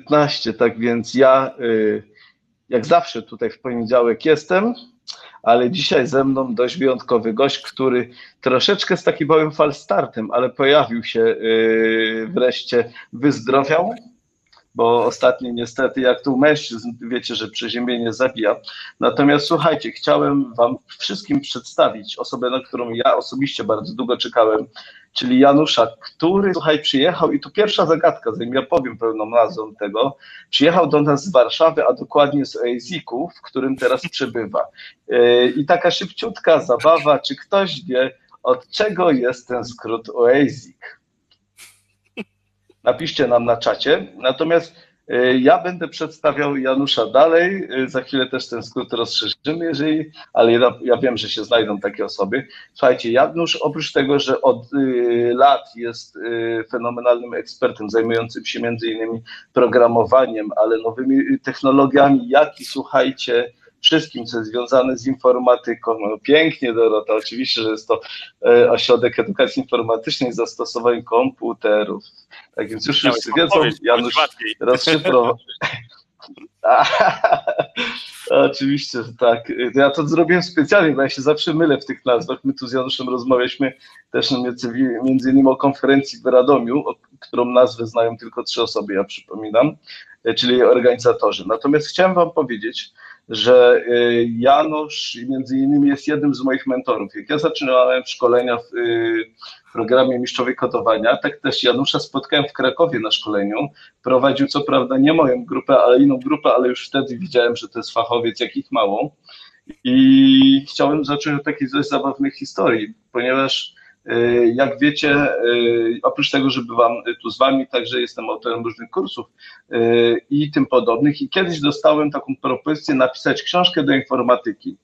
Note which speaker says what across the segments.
Speaker 1: 19, tak więc ja jak zawsze tutaj w poniedziałek jestem, ale dzisiaj ze mną dość wyjątkowy gość, który troszeczkę z takim małym falstartem, ale pojawił się wreszcie, wyzdrowiał, bo ostatnio niestety jak tu mężczyzn, wiecie, że przeziębienie zabija. Natomiast słuchajcie, chciałem wam wszystkim przedstawić osobę, na którą ja osobiście bardzo długo czekałem, czyli Janusza, który, słuchaj, przyjechał i tu pierwsza zagadka, zanim ja powiem pełną nazwę tego, przyjechał do nas z Warszawy, a dokładnie z Oaziku, w którym teraz przebywa. I taka szybciutka zabawa, czy ktoś wie, od czego jest ten skrót Oazik? Napiszcie nam na czacie. Natomiast ja będę przedstawiał Janusza dalej. Za chwilę też ten skrót rozszerzymy, ale ja wiem, że się znajdą takie osoby. Słuchajcie, Janusz oprócz tego, że od lat jest fenomenalnym ekspertem zajmującym się między innymi programowaniem, ale nowymi technologiami, jak i słuchajcie, wszystkim, co jest związane z informatyką. No, pięknie, Dorota, oczywiście, że jest to ośrodek edukacji informatycznej i zastosowań komputerów. Tak więc już wszyscy wiedzą, Janusz rozszyfrował. Oczywiście, że tak. Ja to zrobiłem specjalnie, bo ja się zawsze mylę w tych nazwach. My tu z Januszem rozmawialiśmy też między innymi o konferencji w Radomiu, którą nazwę znają tylko 3 osoby, ja przypominam, czyli jej organizatorzy. Natomiast chciałem wam powiedzieć, że Janusz między innymi jest jednym z moich mentorów. Jak ja zaczynałem szkolenia w programie Mistrzowie Kodowania, tak też Janusza spotkałem w Krakowie na szkoleniu. Prowadził co prawda nie moją grupę, ale inną grupę, ale już wtedy widziałem, że to jest fachowiec, jakich mało. I chciałem zacząć od takiej dość zabawnej historii, ponieważ jak wiecie, oprócz tego, że bywam tu z wami, także jestem autorem różnych kursów i tym podobnych. I kiedyś dostałem taką propozycję napisać książkę do informatyki,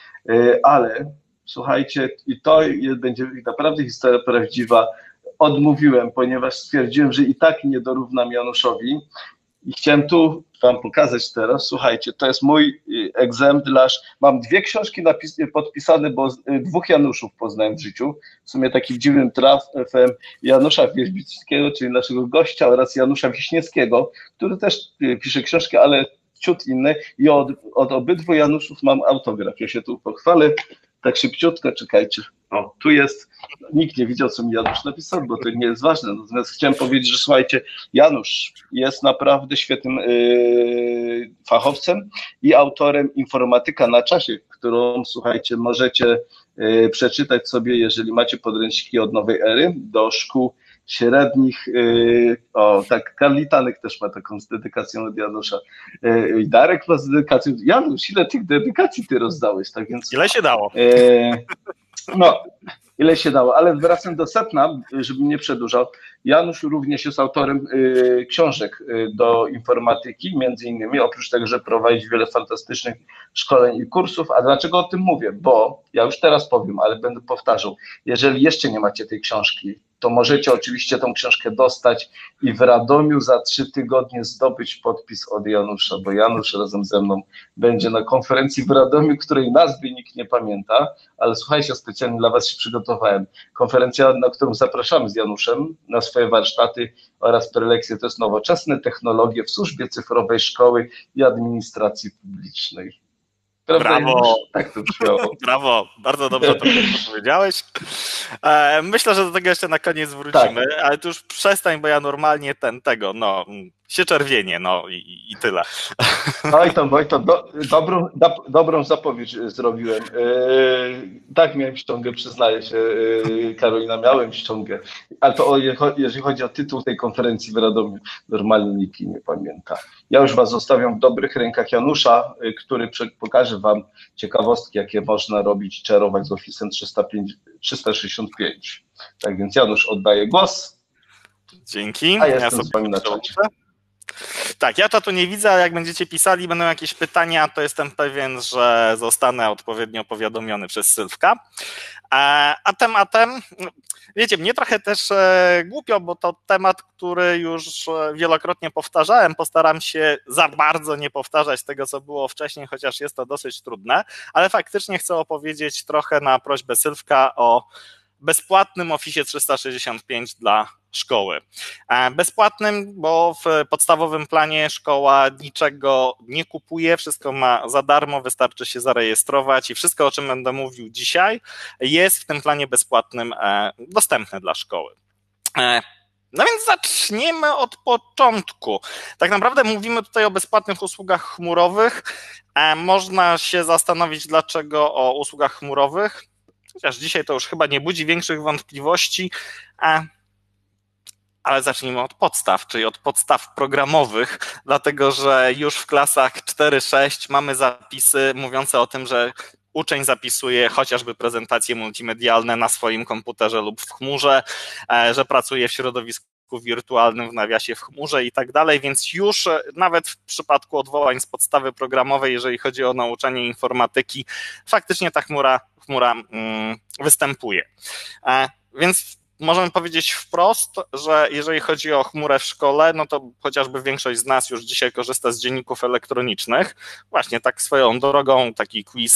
Speaker 1: ale słuchajcie, i to będzie naprawdę historia prawdziwa. Odmówiłem, ponieważ stwierdziłem, że i tak nie dorównam Januszowi. I chciałem tu wam pokazać teraz, słuchajcie, to jest mój egzemplarz. Mam 2 książki podpisane, bo 2 Januszów poznałem w życiu. W sumie takim dziwnym trafem Janusza Wierzbickiego, czyli naszego gościa, oraz Janusza Wiśniewskiego, który też pisze książki, ale ciut inne. I od obydwu Januszów mam autograf. Ja się tu pochwalę. Tak szybciutko, czekajcie. O, tu jest. Nikt nie widział, co mi Janusz napisał, bo to nie jest ważne. Natomiast chciałem powiedzieć, że słuchajcie, Janusz jest naprawdę świetnym fachowcem i autorem Informatyka na czasie, którą, słuchajcie, możecie przeczytać sobie, jeżeli macie podręczniki od nowej ery do szkół średnich. O, tak, Karl Litanek też ma taką z dedykacją od Janusza. I Darek ma z dedykacją. Janusz, ile tych dedykacji ty rozdałeś? Tak więc,
Speaker 2: ile się dało?
Speaker 1: No, ile się dało, ale wracam do sedna, żebym nie przedłużał. Janusz również jest autorem książek do informatyki, między innymi, oprócz tego, że prowadzi wiele fantastycznych szkoleń i kursów. A dlaczego o tym mówię? Bo ja już teraz powiem, ale będę powtarzał, jeżeli jeszcze nie macie tej książki, to możecie oczywiście tą książkę dostać i w Radomiu za 3 tygodnie zdobyć podpis od Janusza, bo Janusz razem ze mną będzie na konferencji w Radomiu, której nazwy nikt nie pamięta, ale słuchajcie, specjalnie dla was się przygotowałem. Konferencja, na którą zapraszamy z Januszem na swoje warsztaty oraz prelekcje, to jest nowoczesne technologie w służbie cyfrowej szkoły i administracji publicznej.
Speaker 2: Brawo,
Speaker 1: tak to brzmiało.
Speaker 2: Brawo, bardzo dobrze to powiedziałeś. Myślę, że do tego jeszcze na koniec wrócimy, tak. Ale tu już przestań, bo ja normalnie się czerwienię, i tyle.
Speaker 1: Wojto, dobrą zapowiedź zrobiłem. Tak, miałem ściągę, przyznaję się, Karolina, miałem ściągę, ale to jeżeli chodzi o tytuł tej konferencji w Radomiu, normalnie nikt nie pamięta. Ja już was zostawiam w dobrych rękach Janusza, który pokaże wam ciekawostki, jakie można robić, czarować z Office'em 365. Tak więc Janusz, oddaję głos.
Speaker 2: Dzięki.
Speaker 1: A ja jestem z wami na czacie.
Speaker 2: Tak, ja czatu nie widzę, ale jak będziecie pisali, będą jakieś pytania, to jestem pewien, że zostanę odpowiednio powiadomiony przez Sylwka. A tematem, wiecie, mnie trochę też głupio, bo to temat, który już wielokrotnie powtarzałem, postaram się za bardzo nie powtarzać tego, co było wcześniej, chociaż jest to dosyć trudne, ale faktycznie chcę opowiedzieć trochę na prośbę Sylwka o bezpłatnym Office 365 dla szkoły. Bezpłatnym, bo w podstawowym planie szkoła niczego nie kupuje, wszystko ma za darmo, wystarczy się zarejestrować i wszystko, o czym będę mówił dzisiaj, jest w tym planie bezpłatnym dostępne dla szkoły. No więc zacznijmy od początku. Tak naprawdę mówimy tutaj o bezpłatnych usługach chmurowych. Można się zastanowić, dlaczego o usługach chmurowych, chociaż dzisiaj to już chyba nie budzi większych wątpliwości, ale zacznijmy od podstaw, czyli od podstaw programowych, dlatego że już w klasach 4-6 mamy zapisy mówiące o tym, że uczeń zapisuje chociażby prezentacje multimedialne na swoim komputerze lub w chmurze, że pracuje w środowisku wirtualnym, w nawiasie w chmurze i tak dalej, więc już nawet w przypadku odwołań z podstawy programowej, jeżeli chodzi o nauczanie informatyki, faktycznie ta chmura występuje. Więc możemy powiedzieć wprost, że jeżeli chodzi o chmurę w szkole, no to chociażby większość z nas już dzisiaj korzysta z dzienników elektronicznych. Właśnie tak swoją drogą, taki quiz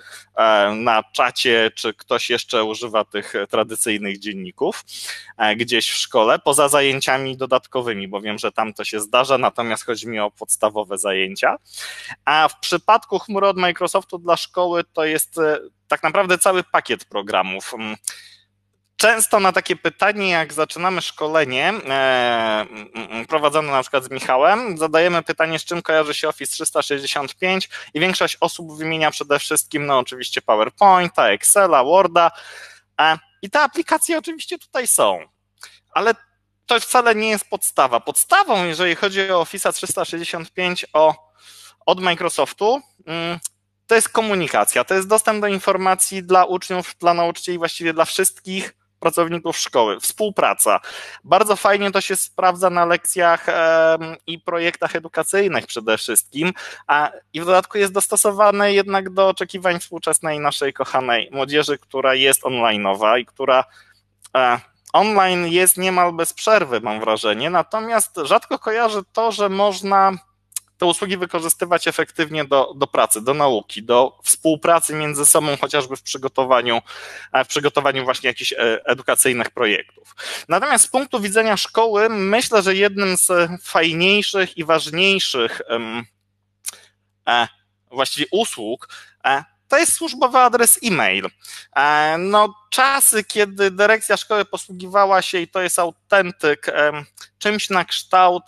Speaker 2: na czacie, czy ktoś jeszcze używa tych tradycyjnych dzienników gdzieś w szkole, poza zajęciami dodatkowymi, bo wiem, że tam to się zdarza, natomiast chodzi mi o podstawowe zajęcia. A w przypadku chmury od Microsoftu dla szkoły to jest tak naprawdę cały pakiet programów. Często na takie pytanie, jak zaczynamy szkolenie prowadzone na przykład z Michałem, zadajemy pytanie, z czym kojarzy się Office 365 i większość osób wymienia przede wszystkim, no oczywiście PowerPointa, Excela, Worda i te aplikacje oczywiście tutaj są, ale to wcale nie jest podstawa. Podstawą, jeżeli chodzi o Office 365 od Microsoftu, to jest komunikacja, to jest dostęp do informacji dla uczniów, dla nauczycieli, właściwie dla wszystkich pracowników szkoły, współpraca. Bardzo fajnie to się sprawdza na lekcjach i projektach edukacyjnych przede wszystkim, i w dodatku jest dostosowane jednak do oczekiwań współczesnej naszej kochanej młodzieży, która jest online'owa i która online jest niemal bez przerwy, mam wrażenie, natomiast rzadko kojarzę to, że można te usługi wykorzystywać efektywnie do pracy, do nauki, do współpracy między sobą, chociażby w przygotowaniu właśnie jakichś edukacyjnych projektów. Natomiast z punktu widzenia szkoły myślę, że jednym z fajniejszych i ważniejszych właściwie usług to jest służbowy adres e-mail. No, czasy, kiedy dyrekcja szkoły posługiwała się, i to jest autentyk, czymś na kształt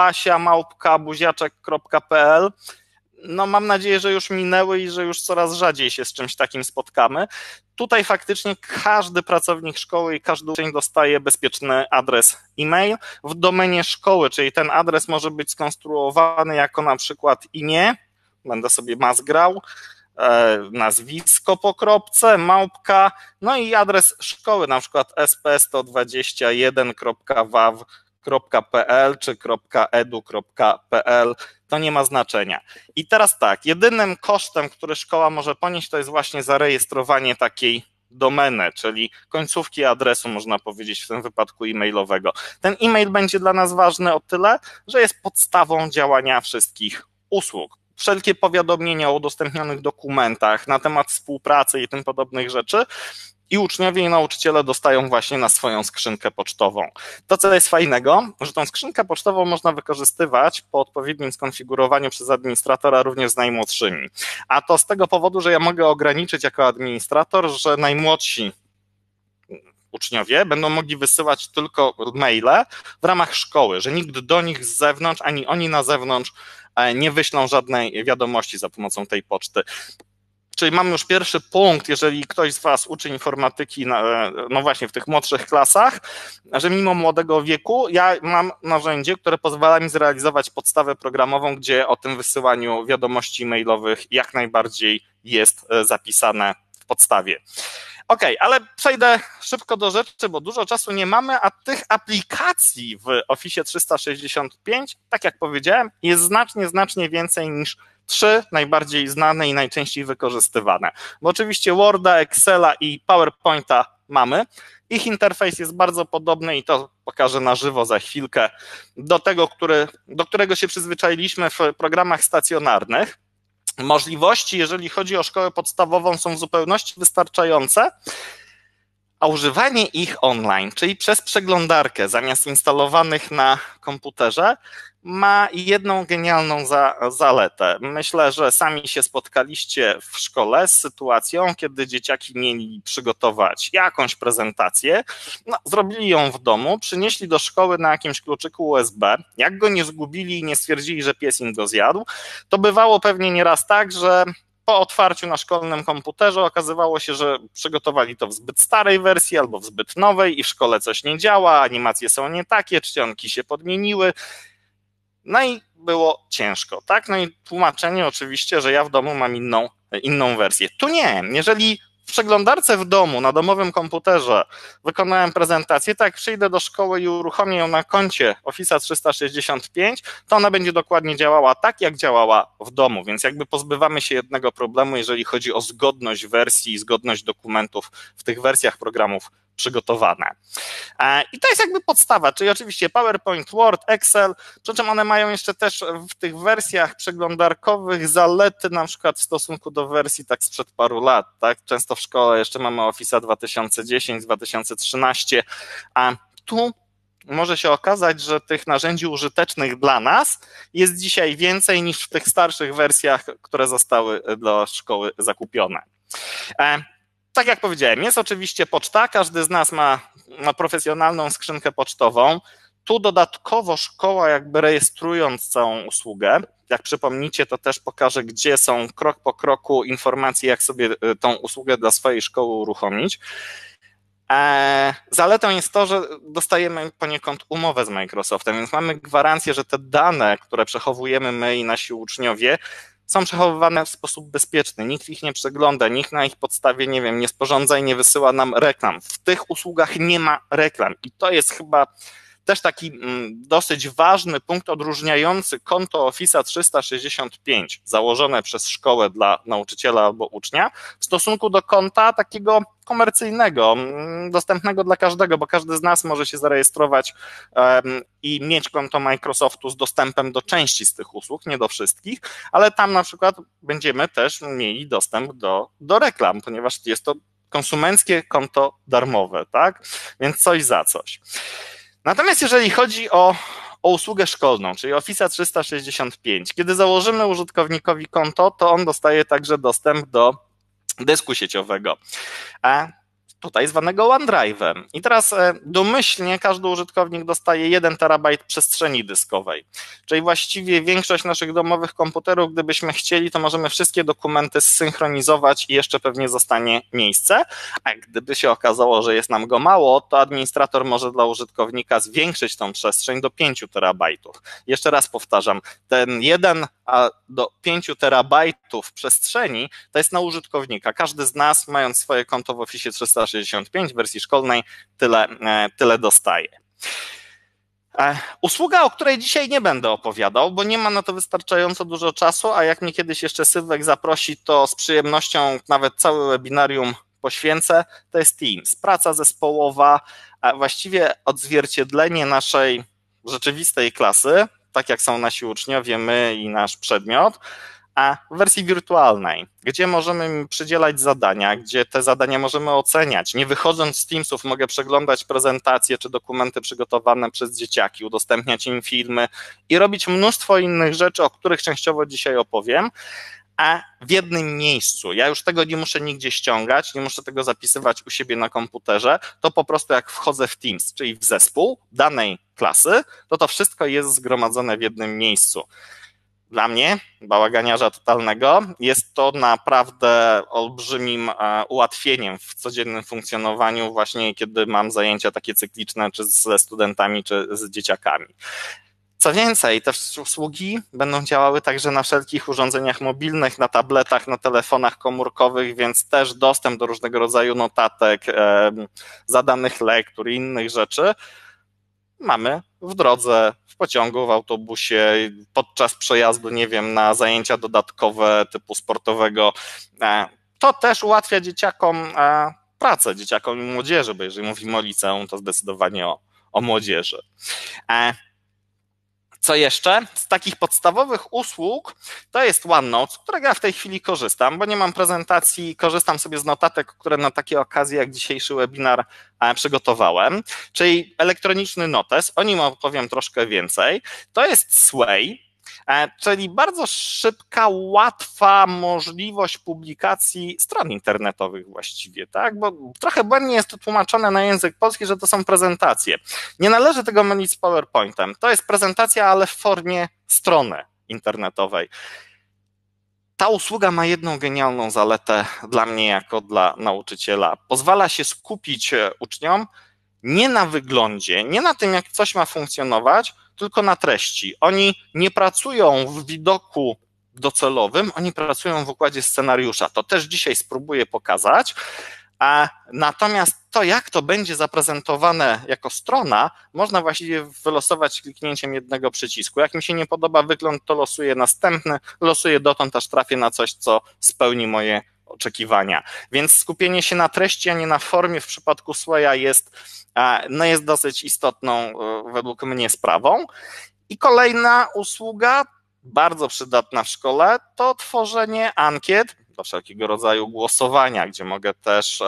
Speaker 2: basia@buziaczek.pl, no mam nadzieję, że już minęły i że już coraz rzadziej się z czymś takim spotkamy. Tutaj faktycznie każdy pracownik szkoły i każdy uczeń dostaje bezpieczny adres e-mail w domenie szkoły, czyli ten adres może być skonstruowany jako na przykład imię, będę sobie mazgrał, nazwisko po kropce, małpka, no i adres szkoły, na przykład sp121.waw.pl czy .edu.pl, to nie ma znaczenia. I teraz tak, jedynym kosztem, który szkoła może ponieść, to jest właśnie zarejestrowanie takiej domeny, czyli końcówki adresu, można powiedzieć w tym wypadku e-mailowego. Ten e-mail będzie dla nas ważny o tyle, że jest podstawą działania wszystkich usług. Wszelkie powiadomienia o udostępnionych dokumentach na temat współpracy i tym podobnych rzeczy i uczniowie i nauczyciele dostają właśnie na swoją skrzynkę pocztową. To, co jest fajnego, że tą skrzynkę pocztową można wykorzystywać po odpowiednim skonfigurowaniu przez administratora również z najmłodszymi. A to z tego powodu, że ja mogę ograniczyć jako administrator, że najmłodsi uczniowie będą mogli wysyłać tylko maile w ramach szkoły, że nikt do nich z zewnątrz, ani oni na zewnątrz nie wyślą żadnej wiadomości za pomocą tej poczty. Czyli mamy już pierwszy punkt, jeżeli ktoś z Was uczy informatyki, no właśnie w tych młodszych klasach, że mimo młodego wieku ja mam narzędzie, które pozwala mi zrealizować podstawę programową, gdzie o tym wysyłaniu wiadomości mailowych jak najbardziej jest zapisane w podstawie. Okej, ale przejdę szybko do rzeczy, bo dużo czasu nie mamy, a tych aplikacji w Office 365, tak jak powiedziałem, jest znacznie więcej niż 3 najbardziej znane i najczęściej wykorzystywane. Bo oczywiście Worda, Excela i PowerPointa mamy. Ich interfejs jest bardzo podobny i to pokażę na żywo za chwilkę do tego, do którego się przyzwyczailiśmy w programach stacjonarnych. Możliwości, jeżeli chodzi o szkołę podstawową, są w zupełności wystarczające, A używanie ich online, czyli przez przeglądarkę zamiast instalowanych na komputerze, ma jedną genialną zaletę. Myślę, że sami się spotkaliście w szkole z sytuacją, kiedy dzieciaki mieli przygotować jakąś prezentację, zrobili ją w domu, przynieśli do szkoły na jakimś kluczyku USB, jak go nie zgubili i nie stwierdzili, że pies im go zjadł, to bywało pewnie nieraz tak, że po otwarciu na szkolnym komputerze okazywało się, że przygotowali to w zbyt starej wersji albo w zbyt nowej i w szkole coś nie działa, animacje są nie takie, czcionki się podmieniły. No i było ciężko, tak? No i tłumaczenie oczywiście, że ja w domu mam inną wersję. Tu nie, jeżeli w przeglądarce w domu, na domowym komputerze wykonałem prezentację, tak jak przyjdę do szkoły i uruchomię ją na koncie Office'a 365, to ona będzie dokładnie działała tak, jak działała w domu, więc jakby pozbywamy się jednego problemu, jeżeli chodzi o zgodność wersji i zgodność dokumentów w tych wersjach programów przygotowane. I to jest jakby podstawa, czyli oczywiście PowerPoint, Word, Excel, przy czym one mają jeszcze też w tych wersjach przeglądarkowych zalety na przykład w stosunku do wersji tak sprzed paru lat, tak? Często w szkole jeszcze mamy Office'a 2010, 2013, a tu może się okazać, że tych narzędzi użytecznych dla nas jest dzisiaj więcej niż w tych starszych wersjach, które zostały do szkoły zakupione. Tak jak powiedziałem, jest oczywiście poczta, każdy z nas ma profesjonalną skrzynkę pocztową. Tu dodatkowo szkoła jakby rejestrując całą usługę, jak przypomnicie, to też pokażę, gdzie są krok po kroku informacje, jak sobie tą usługę dla swojej szkoły uruchomić. Zaletą jest to, że dostajemy poniekąd umowę z Microsoftem, więc mamy gwarancję, że te dane, które przechowujemy my i nasi uczniowie, są przechowywane w sposób bezpieczny, nikt ich nie przegląda, nikt na ich podstawie, nie wiem, nie sporządza i nie wysyła nam reklam. W tych usługach nie ma reklam i to jest chyba też taki dosyć ważny punkt odróżniający konto Office'a 365 założone przez szkołę dla nauczyciela albo ucznia w stosunku do konta takiego komercyjnego, dostępnego dla każdego, bo każdy z nas może się zarejestrować i mieć konto Microsoftu z dostępem do części z tych usług, nie do wszystkich, ale tam na przykład będziemy też mieli dostęp do reklam, ponieważ jest to konsumenckie konto darmowe, tak? Więc coś za coś. Natomiast jeżeli chodzi o usługę szkolną, czyli Office'a 365, kiedy założymy użytkownikowi konto, to on dostaje także dostęp do dysku sieciowego, tutaj zwanego OneDrive'em. I teraz domyślnie każdy użytkownik dostaje 1 terabajt przestrzeni dyskowej, czyli właściwie większość naszych domowych komputerów, gdybyśmy chcieli, to możemy wszystkie dokumenty zsynchronizować i jeszcze pewnie zostanie miejsce, a gdyby się okazało, że jest nam go mało, to administrator może dla użytkownika zwiększyć tą przestrzeń do 5 terabajtów. Jeszcze raz powtarzam, ten 1 do 5 terabajtów przestrzeni to jest na użytkownika. Każdy z nas, mając swoje konto w Office 365 w wersji szkolnej, tyle dostaje. Usługa, o której dzisiaj nie będę opowiadał, bo nie ma na to wystarczająco dużo czasu, a jak mnie kiedyś jeszcze Sylwek zaprosi, to z przyjemnością nawet całe webinarium poświęcę, to jest Teams. Praca zespołowa, właściwie odzwierciedlenie naszej rzeczywistej klasy, tak jak są nasi uczniowie, my i nasz przedmiot, a w wersji wirtualnej, gdzie możemy przydzielać zadania, gdzie te zadania możemy oceniać. Nie wychodząc z Teamsów mogę przeglądać prezentacje czy dokumenty przygotowane przez dzieciaki, udostępniać im filmy i robić mnóstwo innych rzeczy, o których częściowo dzisiaj opowiem, a w jednym miejscu. Ja już tego nie muszę nigdzie ściągać, nie muszę tego zapisywać u siebie na komputerze, to po prostu jak wchodzę w Teams, czyli w zespół danej klasy, to wszystko jest zgromadzone w jednym miejscu. Dla mnie, bałaganiarza totalnego, jest to naprawdę olbrzymim ułatwieniem w codziennym funkcjonowaniu, właśnie kiedy mam zajęcia takie cykliczne, czy ze studentami, czy z dzieciakami. Co więcej, te usługi będą działały także na wszelkich urządzeniach mobilnych, na tabletach, na telefonach komórkowych, więc też dostęp do różnego rodzaju notatek, zadanych lektur i innych rzeczy mamy w drodze, w pociągu, w autobusie, podczas przejazdu, nie wiem, na zajęcia dodatkowe typu sportowego. To też ułatwia dzieciakom pracę, dzieciakom i młodzieży, bo jeżeli mówimy o liceum, to zdecydowanie o młodzieży. Co jeszcze? Z takich podstawowych usług to jest OneNote, z którego ja w tej chwili korzystam, bo nie mam prezentacji, korzystam sobie z notatek, które na takie okazje jak dzisiejszy webinar przygotowałem, czyli elektroniczny notes, o nim opowiem troszkę więcej. To jest Sway, czyli bardzo szybka, łatwa możliwość publikacji stron internetowych właściwie, tak? Bo trochę błędnie jest to tłumaczone na język polski, że to są prezentacje. Nie należy tego mylić z PowerPointem. To jest prezentacja, ale w formie strony internetowej. Ta usługa ma jedną genialną zaletę dla mnie jako dla nauczyciela. Pozwala się skupić uczniom nie na wyglądzie, nie na tym, jak coś ma funkcjonować, tylko na treści. Oni nie pracują w widoku docelowym, oni pracują w układzie scenariusza. To też dzisiaj spróbuję pokazać. Natomiast to, jak to będzie zaprezentowane jako strona, można właściwie wylosować kliknięciem jednego przycisku. Jak mi się nie podoba wygląd, to losuję następny, losuję dotąd, aż trafię na coś, co spełni moje oczekiwania. Więc skupienie się na treści, a nie na formie w przypadku Swaya jest dosyć istotną według mnie sprawą. I kolejna usługa, bardzo przydatna w szkole, to tworzenie ankiet do wszelkiego rodzaju głosowania, gdzie mogę też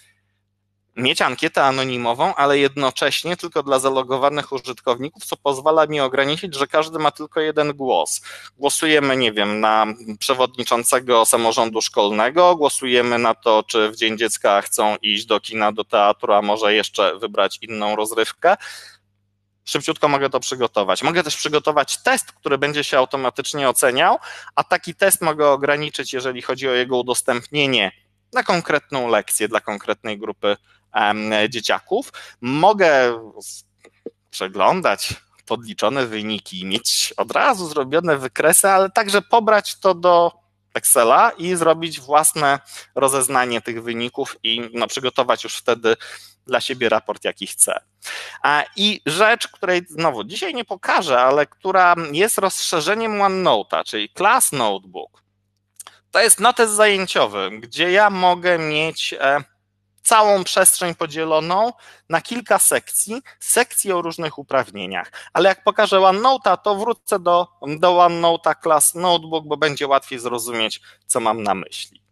Speaker 2: mieć ankietę anonimową, ale jednocześnie tylko dla zalogowanych użytkowników, co pozwala mi ograniczyć, że każdy ma tylko jeden głos. Głosujemy, nie wiem, na przewodniczącego samorządu szkolnego, głosujemy na to, czy w Dzień Dziecka chcą iść do kina, do teatru, a może jeszcze wybrać inną rozrywkę. Szybciutko mogę to przygotować. Mogę też przygotować test, który będzie się automatycznie oceniał, a taki test mogę ograniczyć, jeżeli chodzi o jego udostępnienie na konkretną lekcję dla konkretnej grupy dzieciaków. Mogę przeglądać podliczone wyniki, mieć od razu zrobione wykresy, ale także pobrać to do Excela i zrobić własne rozeznanie tych wyników i przygotować już wtedy dla siebie raport, jaki chcę. I rzecz, której znowu dzisiaj nie pokażę, ale która jest rozszerzeniem OneNote'a, czyli Class Notebook. To jest notes zajęciowy, gdzie ja mogę mieć całą przestrzeń podzieloną na kilka sekcji o różnych uprawnieniach. Ale jak pokażę OneNote'a, to wrócę do OneNote'a Class Notebook, bo będzie łatwiej zrozumieć, co mam na myśli.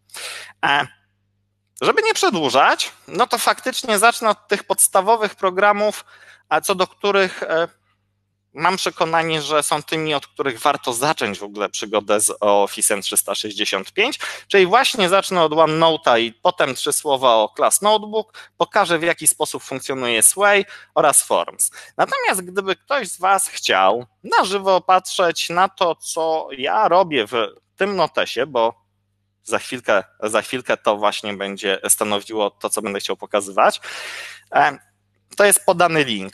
Speaker 2: Żeby nie przedłużać, no to faktycznie zacznę od tych podstawowych programów, co do których mam przekonanie, że są tymi, od których warto zacząć w ogóle przygodę z Office'em 365, czyli właśnie zacznę od OneNote'a i potem 3 słowa o Class Notebook, pokażę, w jaki sposób funkcjonuje Sway oraz Forms. Natomiast gdyby ktoś z Was chciał na żywo patrzeć na to, co ja robię w tym notesie, bo za chwilkę to właśnie będzie stanowiło to, co będę chciał pokazywać, to jest podany link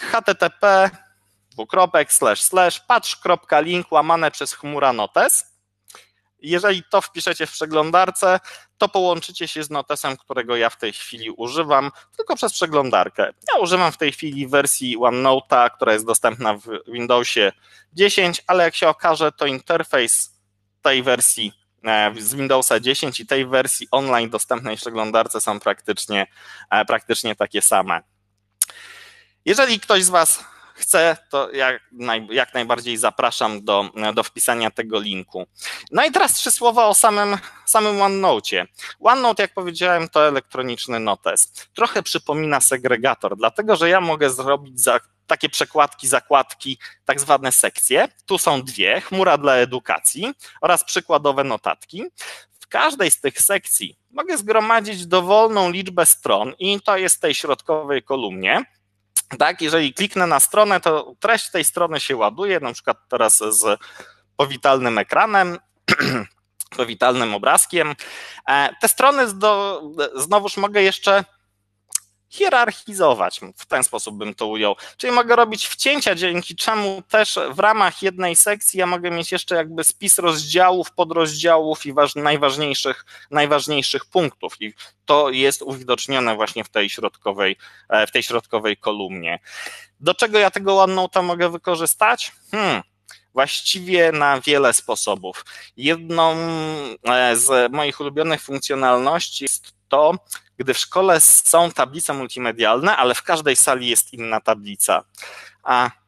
Speaker 2: http://patch.link/chmura notes. Jeżeli to wpiszecie w przeglądarce, to połączycie się z notesem, którego ja w tej chwili używam, tylko przez przeglądarkę. Ja używam w tej chwili wersji OneNote'a, która jest dostępna w Windowsie 10, ale jak się okaże, to interfejs tej wersji z Windowsa 10 i tej wersji online dostępnej w przeglądarce są praktycznie takie same. Jeżeli ktoś z Was chce, to jak najbardziej zapraszam do wpisania tego linku. No i teraz 3 słowa o samym OneNote'cie. OneNote, jak powiedziałem, to elektroniczny notes. Trochę przypomina segregator, dlatego że ja mogę zrobić takie przekładki, zakładki, tak zwane sekcje. Tu są 2, chmura dla edukacji oraz przykładowe notatki. W każdej z tych sekcji mogę zgromadzić dowolną liczbę stron i to jest w tej środkowej kolumnie. Tak, jeżeli kliknę na stronę, to treść tej strony się ładuje, na przykład teraz z powitalnym ekranem, powitalnym obrazkiem. Te strony znowuż mogę jeszcze hierarchizować, w ten sposób bym to ujął, czyli mogę robić wcięcia, dzięki czemu też w ramach jednej sekcji ja mogę mieć jeszcze jakby spis rozdziałów, podrozdziałów i najważniejszych punktów i to jest uwidocznione właśnie w tej środkowej kolumnie. Do czego ja tego OneNote'a mogę wykorzystać? Właściwie na wiele sposobów. Jedną z moich ulubionych funkcjonalności jest to, gdy w szkole są tablice multimedialne, ale w każdej sali jest inna tablica.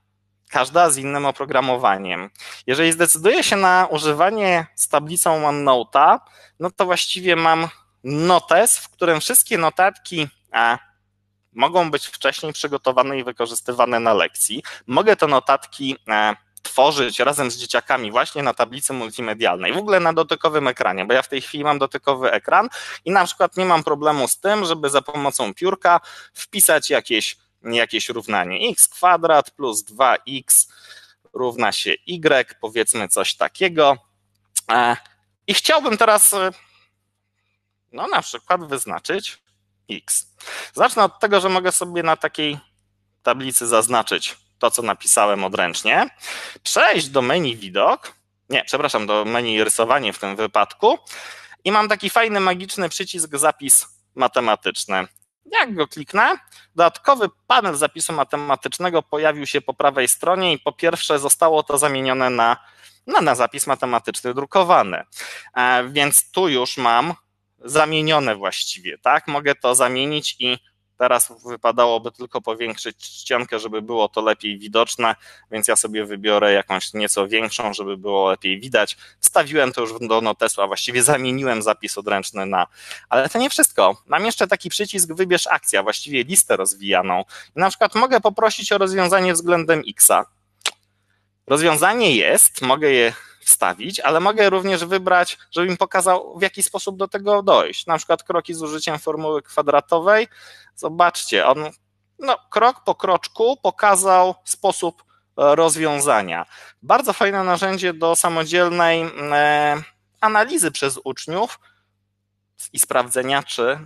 Speaker 2: każda z innym oprogramowaniem. Jeżeli zdecyduję się na używanie z tablicą OneNote'a, no to właściwie mam notes, w którym wszystkie notatki mogą być wcześniej przygotowane i wykorzystywane na lekcji. Mogę te notatki tworzyć razem z dzieciakami właśnie na tablicy multimedialnej, w ogóle na dotykowym ekranie, bo ja w tej chwili mam dotykowy ekran i na przykład nie mam problemu z tym, żeby za pomocą piórka wpisać jakieś równanie x² plus 2x równa się y, powiedzmy coś takiego. I chciałbym teraz na przykład wyznaczyć x. Zacznę od tego, że mogę sobie na takiej tablicy zaznaczyć to, co napisałem odręcznie, przejść do menu widok, do menu rysowanie w tym wypadku i mam taki fajny, magiczny przycisk zapis matematyczny. Jak go kliknę, dodatkowy panel zapisu matematycznego pojawił się po prawej stronie i po pierwsze zostało to zamienione na zapis matematyczny drukowany. Więc tu już mam zamienione właściwie, tak? Mogę to zamienić i teraz wypadałoby tylko powiększyć czcionkę, żeby było to lepiej widoczne, więc ja sobie wybiorę jakąś nieco większą, żeby było lepiej widać. Wstawiłem to już do notesu, a właściwie zamieniłem zapis odręczny na... Ale to nie wszystko. Mam jeszcze taki przycisk wybierz akcję, a właściwie listę rozwijaną. I na przykład mogę poprosić o rozwiązanie względem x-a. Rozwiązanie jest, mogę je wstawić, ale mogę również wybrać, żeby mi pokazał, w jaki sposób do tego dojść. Na przykład kroki z użyciem formuły kwadratowej. Zobaczcie, on krok po kroczku pokazał sposób rozwiązania. Bardzo fajne narzędzie do samodzielnej analizy przez uczniów i sprawdzenia,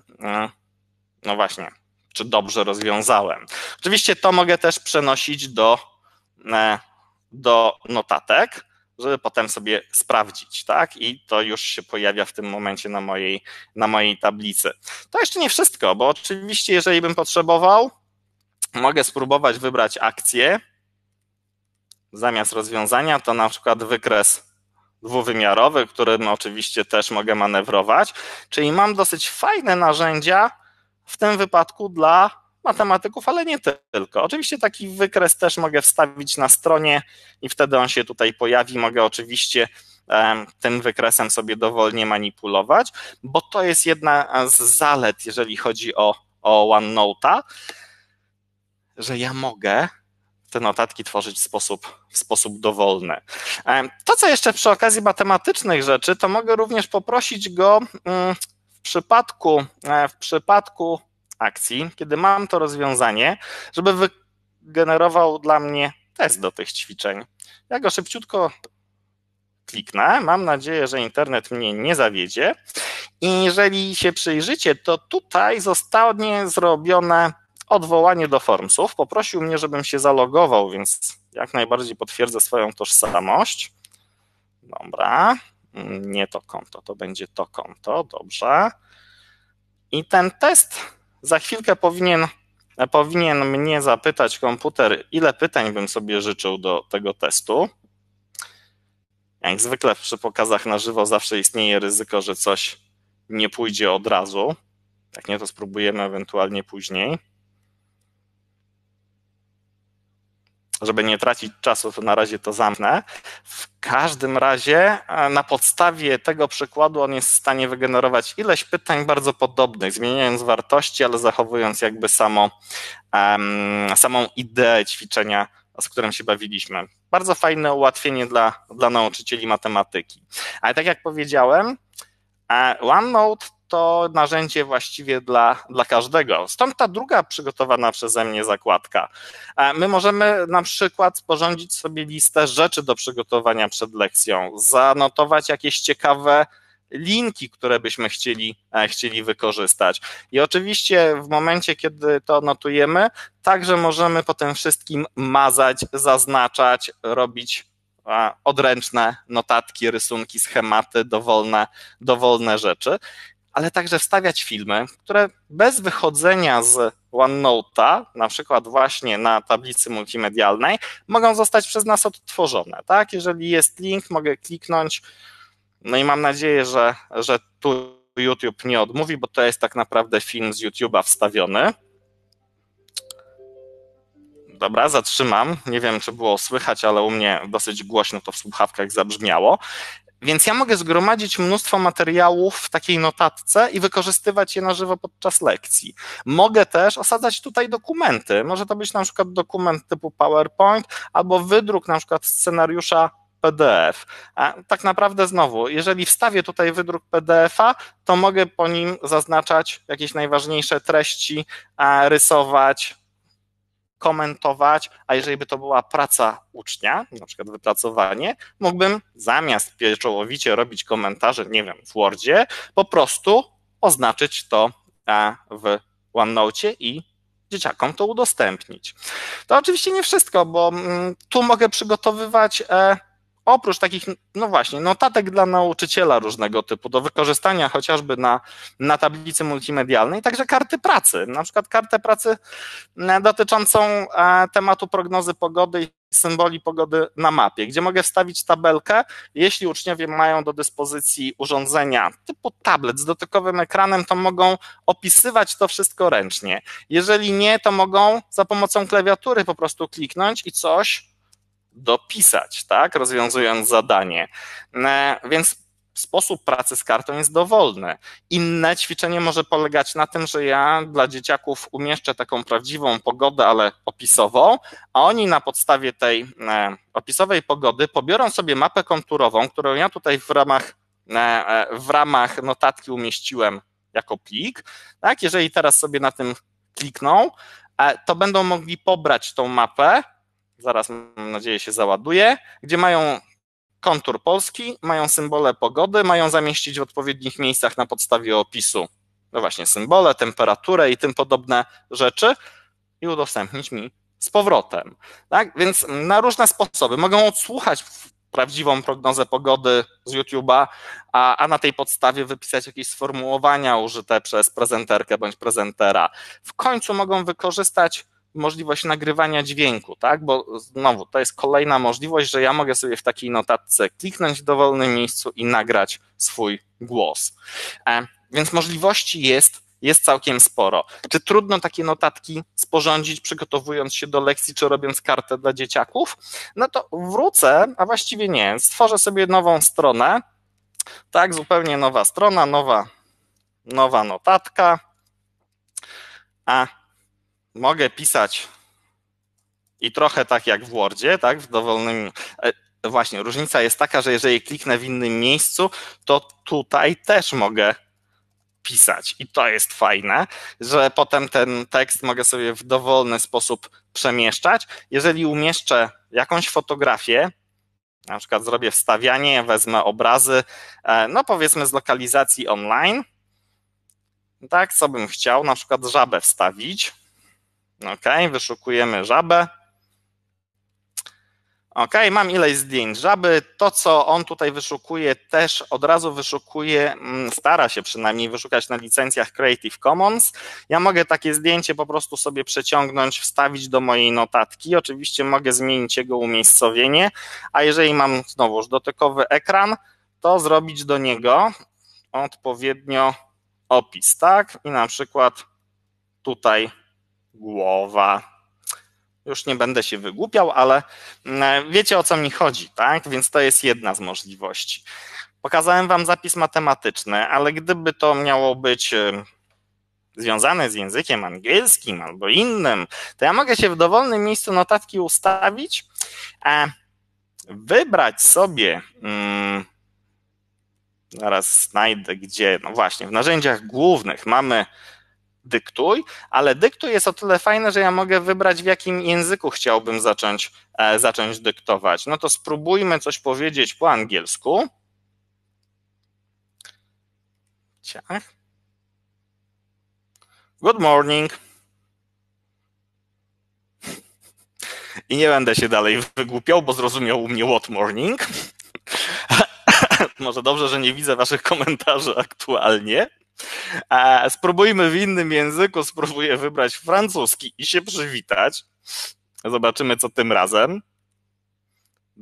Speaker 2: czy dobrze rozwiązałem. Oczywiście to mogę też przenosić do notatek, żeby potem sobie sprawdzić, tak? I to już się pojawia w tym momencie na mojej tablicy. To jeszcze nie wszystko, bo oczywiście jeżeli bym potrzebował, mogę spróbować wybrać akcję. Zamiast rozwiązania to na przykład wykres dwuwymiarowy, którym oczywiście też mogę manewrować, czyli mam dosyć fajne narzędzia w tym wypadku dla matematyków, ale nie tylko. Oczywiście taki wykres też mogę wstawić na stronie i wtedy on się tutaj pojawi. Mogę oczywiście tym wykresem sobie dowolnie manipulować, bo to jest jedna z zalet, jeżeli chodzi o OneNote'a, że ja mogę te notatki tworzyć w sposób dowolny. To, co jeszcze przy okazji matematycznych rzeczy, to mogę również poprosić go w przypadku akcji, kiedy mam to rozwiązanie, żeby wygenerował dla mnie test do tych ćwiczeń. Ja go szybciutko kliknę, mam nadzieję, że internet mnie nie zawiedzie i jeżeli się przyjrzycie, to tutaj zostanie zrobione odwołanie do Formsów. Poprosił mnie, żebym się zalogował, więc jak najbardziej potwierdzę swoją tożsamość. Dobra, nie to konto, to będzie to konto, dobrze. I ten test za chwilkę powinien mnie zapytać komputer, ile pytań bym sobie życzył do tego testu. Jak zwykle przy pokazach na żywo zawsze istnieje ryzyko, że coś nie pójdzie od razu. Jak nie, to spróbujemy ewentualnie później. Żeby nie tracić czasu, to na razie to zamknę. W każdym razie na podstawie tego przykładu on jest w stanie wygenerować ileś pytań bardzo podobnych, zmieniając wartości, ale zachowując jakby samą ideę ćwiczenia, z którym się bawiliśmy. Bardzo fajne ułatwienie dla nauczycieli matematyki. Ale tak jak powiedziałem, OneNote to narzędzie właściwie dla każdego. Stąd ta druga przygotowana przeze mnie zakładka. My możemy na przykład sporządzić sobie listę rzeczy do przygotowania przed lekcją, zanotować jakieś ciekawe linki, które byśmy chcieli wykorzystać. I oczywiście w momencie, kiedy to notujemy, także możemy po tym wszystkim mazać, zaznaczać, robić odręczne notatki, rysunki, schematy, dowolne rzeczy, ale także wstawiać filmy, które bez wychodzenia z OneNote'a, na przykład właśnie na tablicy multimedialnej, mogą zostać przez nas odtworzone. Tak? Jeżeli jest link, mogę kliknąć, no i mam nadzieję, że tu YouTube nie odmówi, bo to jest tak naprawdę film z YouTube'a wstawiony. Dobra, zatrzymam. Nie wiem, czy było słychać, ale u mnie dosyć głośno to w słuchawkach zabrzmiało. Więc ja mogę zgromadzić mnóstwo materiałów w takiej notatce i wykorzystywać je na żywo podczas lekcji. Mogę też osadzać tutaj dokumenty. Może to być na przykład dokument typu PowerPoint albo wydruk na przykład scenariusza PDF. A tak naprawdę znowu, jeżeli wstawię tutaj wydruk PDF-a, to mogę po nim zaznaczać jakieś najważniejsze treści, rysować, komentować, a jeżeli by to była praca ucznia, na przykład wypracowanie, mógłbym zamiast pieczołowicie robić komentarze, nie wiem, w Wordzie, po prostu oznaczyć to w OneNote i dzieciakom to udostępnić. To oczywiście nie wszystko, bo tu mogę przygotowywać oprócz takich, no właśnie, notatek dla nauczyciela różnego typu, do wykorzystania chociażby na tablicy multimedialnej, także karty pracy, na przykład kartę pracy dotyczącą tematu prognozy pogody i symboli pogody na mapie, gdzie mogę wstawić tabelkę, jeśli uczniowie mają do dyspozycji urządzenia typu tablet z dotykowym ekranem, to mogą opisywać to wszystko ręcznie. Jeżeli nie, to mogą za pomocą klawiatury po prostu kliknąć i coś dopisać, tak, rozwiązując zadanie. Więc sposób pracy z kartą jest dowolny. Inne ćwiczenie może polegać na tym, że ja dla dzieciaków umieszczę taką prawdziwą pogodę, ale opisową, a oni na podstawie tej opisowej pogody pobiorą sobie mapę konturową, którą ja tutaj w ramach notatki umieściłem jako plik. Tak, jeżeli teraz sobie na tym klikną, to będą mogli pobrać tą mapę, zaraz mam nadzieję się załaduje, gdzie mają kontur Polski, mają symbole pogody, mają zamieścić w odpowiednich miejscach na podstawie opisu, no właśnie, symbole, temperaturę i tym podobne rzeczy i udostępnić mi z powrotem. Tak? Więc na różne sposoby mogą odsłuchać prawdziwą prognozę pogody z YouTube'a, a na tej podstawie wypisać jakieś sformułowania użyte przez prezenterkę bądź prezentera. W końcu mogą wykorzystać możliwość nagrywania dźwięku, tak? Bo znowu to jest kolejna możliwość, że ja mogę sobie w takiej notatce kliknąć w dowolnym miejscu i nagrać swój głos. Więc możliwości jest całkiem sporo. Czy trudno takie notatki sporządzić, przygotowując się do lekcji, czy robiąc kartę dla dzieciaków? No to wrócę, a właściwie nie, stworzę sobie nową stronę, tak, zupełnie nowa strona, nowa notatka, mogę pisać i trochę tak jak w Wordzie, tak, w dowolnym. Właśnie, różnica jest taka, że jeżeli kliknę w innym miejscu, to tutaj też mogę pisać. I to jest fajne, że potem ten tekst mogę sobie w dowolny sposób przemieszczać. Jeżeli umieszczę jakąś fotografię, na przykład zrobię wstawianie, wezmę obrazy, no powiedzmy z lokalizacji online, tak, co bym chciał, na przykład żabę wstawić. OK, wyszukujemy żabę. OK, mam ileś zdjęć żaby. To, co on tutaj wyszukuje, też od razu wyszukuje, stara się przynajmniej wyszukać na licencjach Creative Commons. Ja mogę takie zdjęcie po prostu sobie przeciągnąć, wstawić do mojej notatki. Oczywiście mogę zmienić jego umiejscowienie, a jeżeli mam znowuż dotykowy ekran, to zrobić do niego odpowiednio opis, tak? I na przykład tutaj głowa. Już nie będę się wygłupiał, ale wiecie, o co mi chodzi, tak? Więc to jest jedna z możliwości. Pokazałem wam zapis matematyczny, ale gdyby to miało być związane z językiem angielskim albo innym, to ja mogę się w dowolnym miejscu notatki ustawić, wybrać sobie, zaraz znajdę gdzie, no właśnie, w narzędziach głównych mamy dyktuj, ale dyktuj jest o tyle fajne, że ja mogę wybrać, w jakim języku chciałbym zacząć dyktować. No to spróbujmy coś powiedzieć po angielsku. Ciach. Good morning. I nie będę się dalej wygłupiał, bo zrozumiał u mnie what morning. Może dobrze, że nie widzę waszych komentarzy aktualnie. Spróbujmy w innym języku, spróbuję wybrać francuski i się przywitać. Zobaczymy, co tym razem.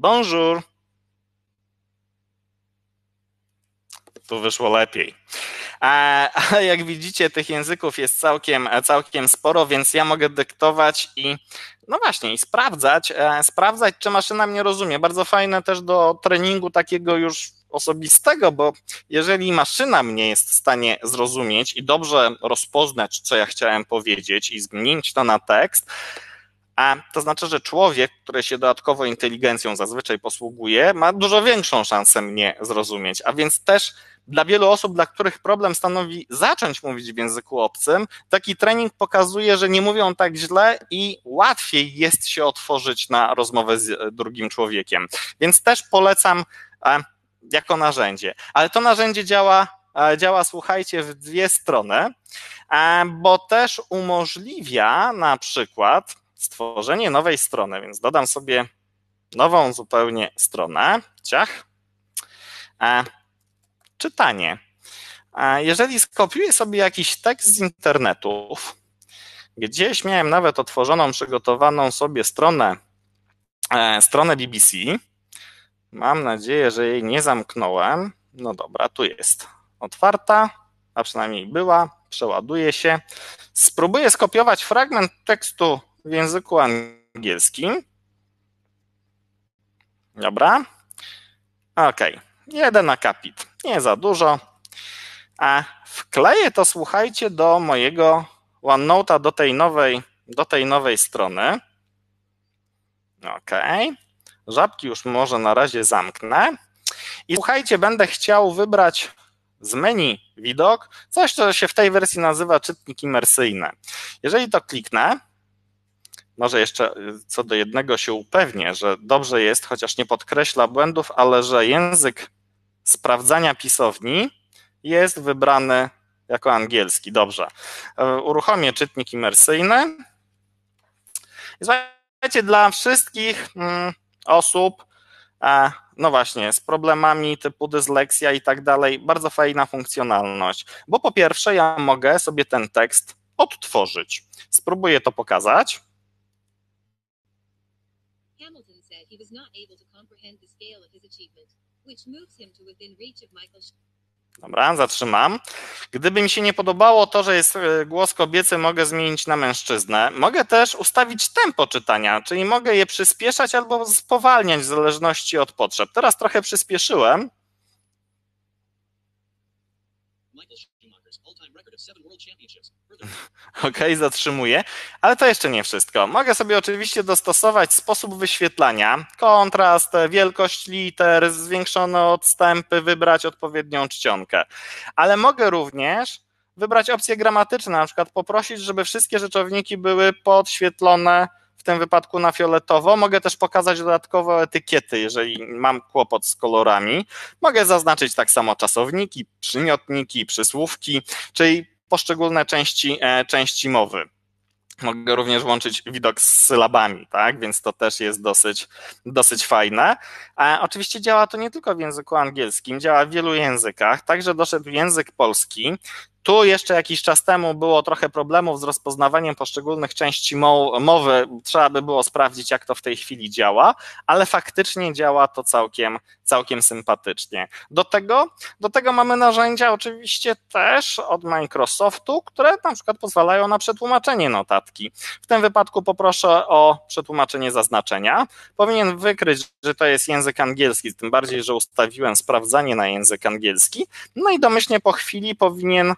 Speaker 2: Bonjour. Tu wyszło lepiej. Ale jak widzicie, tych języków jest całkiem sporo, więc ja mogę dyktować i no właśnie, i sprawdzać, czy maszyna mnie rozumie. Bardzo fajne też do treningu takiego już osobistego, bo jeżeli maszyna mnie jest w stanie zrozumieć i dobrze rozpoznać, co ja chciałem powiedzieć i zmienić to na tekst, to znaczy, że człowiek, który się dodatkowo inteligencją zazwyczaj posługuje, ma dużo większą szansę mnie zrozumieć, a więc też dla wielu osób, dla których problem stanowi zacząć mówić w języku obcym, taki trening pokazuje, że nie mówią tak źle i łatwiej jest się otworzyć na rozmowę z drugim człowiekiem. Więc też polecam jako narzędzie. Ale to narzędzie działa, słuchajcie, w dwie strony, bo też umożliwia na przykład stworzenie nowej strony, więc dodam sobie nową zupełnie stronę, czytanie. Jeżeli skopiuję sobie jakiś tekst z internetów, gdzieś miałem nawet otworzoną, przygotowaną sobie stronę BBC, mam nadzieję, że jej nie zamknąłem, no dobra, tu jest otwarta, a przynajmniej była, przeładuje się, spróbuję skopiować fragment tekstu w języku angielskim. Dobra. Okej. Jeden akapit. Nie za dużo. A wkleję to, słuchajcie, do mojego OneNote'a, do tej nowej strony. Okej. Żabki już może na razie zamknę. I słuchajcie, będę chciał wybrać z menu widok coś, co się w tej wersji nazywa czytnik imersyjny. Jeżeli to kliknę, może jeszcze co do jednego się upewnię, że dobrze jest, chociaż nie podkreśla błędów, ale że język sprawdzania pisowni jest wybrany jako angielski. Dobrze. Uruchomię czytnik imersyjny. I słuchajcie, dla wszystkich osób, no właśnie, z problemami typu dysleksja i tak dalej, bardzo fajna funkcjonalność, bo po pierwsze ja mogę sobie ten tekst odtworzyć. Spróbuję to pokazać. Hamilton said he was not able to comprehend the scale of his achievement, which moves him to within reach of Michael. Dobra, zatrzymam. Gdyby mi się nie podobało to, że jest głos kobiecy, mogę zmienić na mężczyznę. Mogę też ustawić tempo czytania, czyli mogę je przyspieszać albo spowalniać w zależności od potrzeb. Teraz trochę przyspieszyłem. Okej, zatrzymuję, ale to jeszcze nie wszystko. Mogę sobie oczywiście dostosować sposób wyświetlania, kontrast, wielkość liter, zwiększone odstępy, wybrać odpowiednią czcionkę, ale mogę również wybrać opcje gramatyczne, na przykład poprosić, żeby wszystkie rzeczowniki były podświetlone, w tym wypadku na fioletowo. Mogę też pokazać dodatkowo etykiety, jeżeli mam kłopot z kolorami. Mogę zaznaczyć tak samo czasowniki, przymiotniki, przysłówki, czyli poszczególne części mowy. Mogę również łączyć widok z sylabami, tak? Więc to też jest dosyć fajne. Oczywiście działa to nie tylko w języku angielskim, działa w wielu językach, także doszedł język polski. Tu jeszcze jakiś czas temu było trochę problemów z rozpoznawaniem poszczególnych części mowy. Trzeba by było sprawdzić, jak to w tej chwili działa, ale faktycznie działa to całkiem sympatycznie. Do tego mamy narzędzia oczywiście też od Microsoftu, które na przykład pozwalają na przetłumaczenie notatki. W tym wypadku poproszę o przetłumaczenie zaznaczenia. Powinien wykryć, że to jest język angielski, tym bardziej, że ustawiłem sprawdzanie na język angielski. No i domyślnie po chwili powinien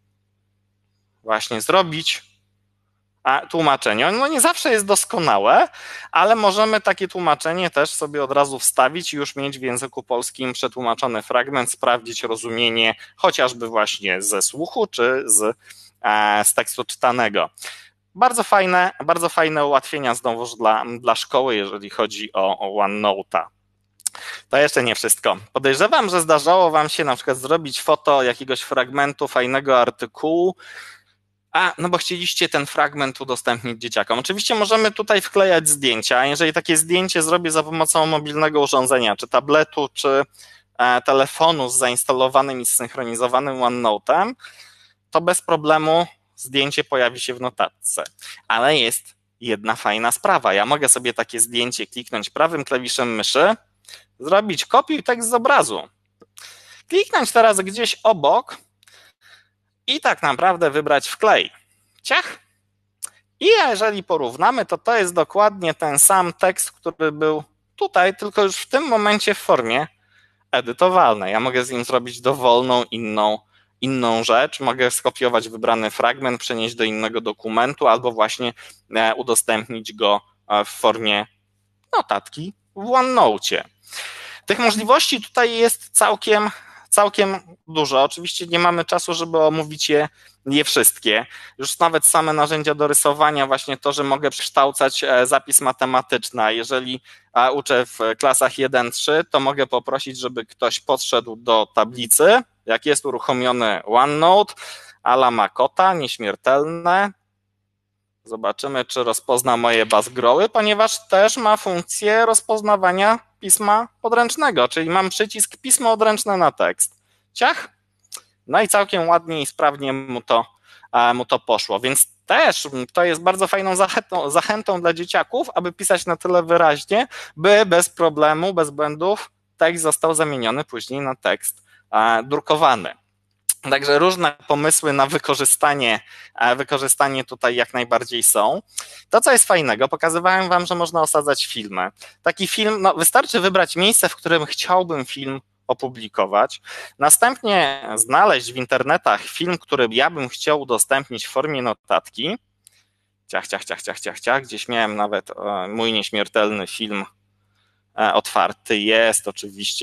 Speaker 2: właśnie zrobić tłumaczenie. No nie zawsze jest doskonałe, ale możemy takie tłumaczenie też sobie od razu wstawić i już mieć w języku polskim przetłumaczony fragment, sprawdzić rozumienie chociażby właśnie ze słuchu czy z tekstu czytanego. Bardzo fajne ułatwienia znowuż dla szkoły, jeżeli chodzi o OneNote'a. To jeszcze nie wszystko. Podejrzewam, że zdarzało wam się na przykład zrobić foto jakiegoś fragmentu fajnego artykułu, no bo chcieliście ten fragment udostępnić dzieciakom. Oczywiście możemy tutaj wklejać zdjęcia. Jeżeli takie zdjęcie zrobię za pomocą mobilnego urządzenia, czy tabletu, czy telefonu z zainstalowanym i zsynchronizowanym OneNote'em, to bez problemu zdjęcie pojawi się w notatce. Ale jest jedna fajna sprawa. Ja mogę sobie takie zdjęcie kliknąć prawym klawiszem myszy, zrobić kopiuj tekst z obrazu. Kliknąć teraz gdzieś obok i tak naprawdę wybrać wklej. Ciach. I jeżeli porównamy, to jest dokładnie ten sam tekst, który był tutaj, tylko już w tym momencie w formie edytowalnej. Ja mogę z nim zrobić dowolną inną rzecz, mogę skopiować wybrany fragment, przenieść do innego dokumentu albo właśnie udostępnić go w formie notatki w OneNote. Tych możliwości tutaj jest całkiem dużo. Oczywiście nie mamy czasu, żeby omówić je wszystkie. Już nawet same narzędzia do rysowania, właśnie to, że mogę przekształcać zapis matematyczny. A jeżeli uczę w klasach 1-3, to mogę poprosić, żeby ktoś podszedł do tablicy, jak jest uruchomiony OneNote, ala ma kota, nieśmiertelne. Zobaczymy, czy rozpozna moje bazgroły, ponieważ też ma funkcję rozpoznawania pisma podręcznego, czyli mam przycisk pismo odręczne na tekst. Ciach. No i całkiem ładnie i sprawnie mu to poszło, więc też to jest bardzo fajną zachętą dla dzieciaków, aby pisać na tyle wyraźnie, by bez problemu, bez błędów tekst został zamieniony później na tekst drukowany. Także różne pomysły na wykorzystanie tutaj jak najbardziej są. To, co jest fajnego, pokazywałem wam, że można osadzać filmy. Taki film, wystarczy wybrać miejsce, w którym chciałbym film opublikować, następnie znaleźć w internetach film, który ja bym chciał udostępnić w formie notatki. Ciach, gdzieś miałem nawet mój nieśmiertelny film otwarty. Jest oczywiście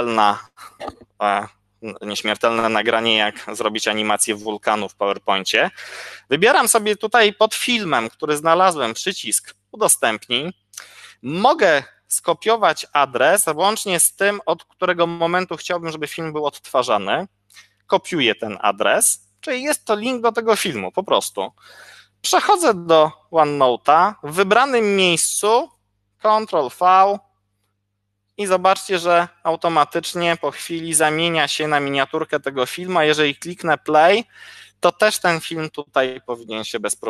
Speaker 2: nieśmiertelne nagranie, jak zrobić animację wulkanu w PowerPoincie. Wybieram sobie tutaj pod filmem, który znalazłem, przycisk udostępnij. Mogę skopiować adres łącznie z tym, od którego momentu chciałbym, żeby film był odtwarzany. Kopiuję ten adres, czyli jest to link do tego filmu, po prostu. Przechodzę do OneNote'a, w wybranym miejscu Ctrl+V i zobaczcie, że automatycznie po chwili zamienia się na miniaturkę tego filmu, a jeżeli kliknę play, to też ten film tutaj powinien się bez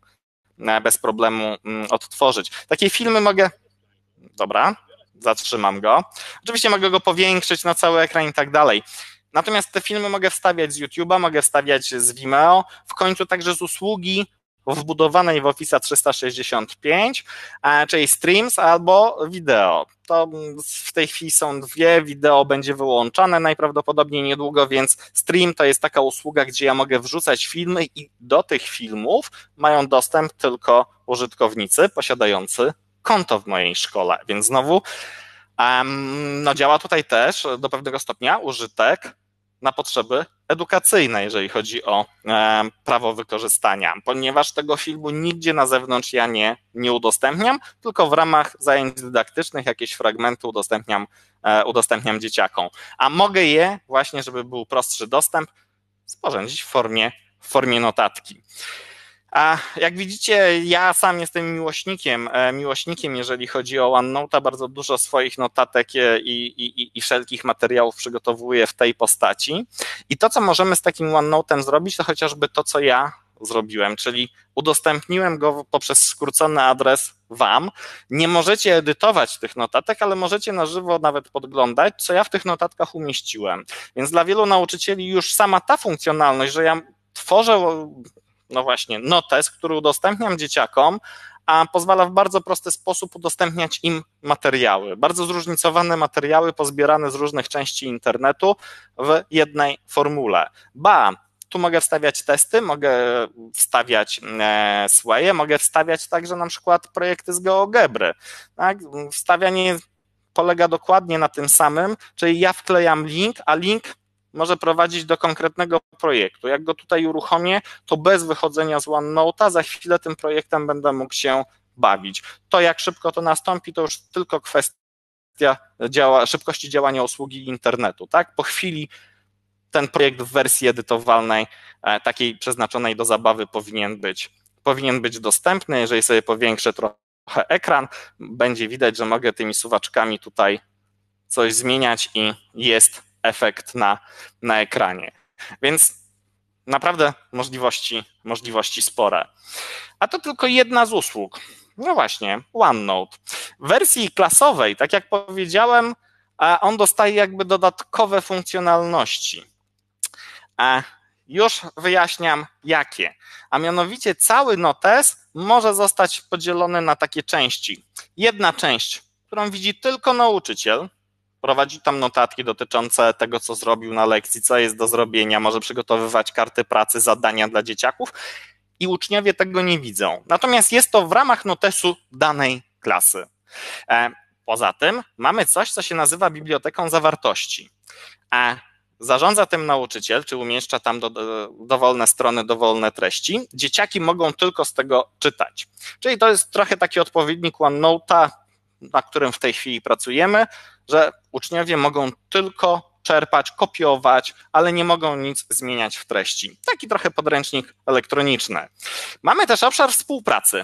Speaker 2: problemu odtworzyć. Takie filmy mogę... Dobra, zatrzymam go. Oczywiście mogę go powiększyć na cały ekran i tak dalej. Natomiast te filmy mogę wstawiać z YouTube'a, mogę wstawiać z Vimeo, w końcu także z usługi wbudowanej w Office'a 365, czyli Streams albo wideo. To w tej chwili są dwie, wideo będzie wyłączane najprawdopodobniej niedługo, więc Stream to jest taka usługa, gdzie ja mogę wrzucać filmy i do tych filmów mają dostęp tylko użytkownicy posiadający konto w mojej szkole, więc znowu działa tutaj też do pewnego stopnia użytek na potrzeby edukacyjne, jeżeli chodzi o prawo wykorzystania, ponieważ tego filmu nigdzie na zewnątrz ja nie udostępniam, tylko w ramach zajęć dydaktycznych jakieś fragmenty udostępniam dzieciakom, a mogę je właśnie, żeby był prostszy dostęp, sporządzić w formie notatki. A jak widzicie, ja sam jestem miłośnikiem, jeżeli chodzi o OneNote'a, bardzo dużo swoich notatek i wszelkich materiałów przygotowuję w tej postaci. I to, co możemy z takim OneNote'em zrobić, to chociażby to, co ja zrobiłem, czyli udostępniłem go poprzez skrócony adres wam. Nie możecie edytować tych notatek, ale możecie na żywo nawet podglądać, co ja w tych notatkach umieściłem. Więc dla wielu nauczycieli już sama ta funkcjonalność, że ja tworzę notes, który udostępniam dzieciakom, a pozwala w bardzo prosty sposób udostępniać im materiały. Bardzo zróżnicowane materiały pozbierane z różnych części internetu w jednej formule. Tu mogę wstawiać testy, mogę wstawiać swaye, mogę wstawiać także na przykład projekty z GeoGebry. Tak? Wstawianie polega dokładnie na tym samym, czyli ja wklejam link, a link może prowadzić do konkretnego projektu. Jak go tutaj uruchomię, to bez wychodzenia z OneNote'a za chwilę tym projektem będę mógł się bawić. To jak szybko to nastąpi, to już tylko kwestia szybkości działania usługi internetu. Tak? Po chwili ten projekt w wersji edytowalnej, takiej przeznaczonej do zabawy powinien być dostępny. Jeżeli sobie powiększę trochę ekran, będzie widać, że mogę tymi suwaczkami tutaj coś zmieniać i jest efekt na ekranie. Więc naprawdę możliwości spore. A to tylko jedna z usług. No właśnie, OneNote. W wersji klasowej, tak jak powiedziałem, on dostaje jakby dodatkowe funkcjonalności. Już wyjaśniam jakie. A mianowicie cały notes może zostać podzielony na takie części. Jedna część, którą widzi tylko nauczyciel, prowadzi tam notatki dotyczące tego, co zrobił na lekcji, co jest do zrobienia, może przygotowywać karty pracy, zadania dla dzieciaków i uczniowie tego nie widzą. Natomiast jest to w ramach notesu danej klasy. Poza tym mamy coś, co się nazywa biblioteką zawartości. Zarządza tym nauczyciel, czy umieszcza tam dowolne strony, dowolne treści. Dzieciaki mogą tylko z tego czytać. Czyli to jest trochę taki odpowiednik OneNote'a, na którym w tej chwili pracujemy, że uczniowie mogą tylko czerpać, kopiować, ale nie mogą nic zmieniać w treści. Taki trochę podręcznik elektroniczny. Mamy też obszar współpracy.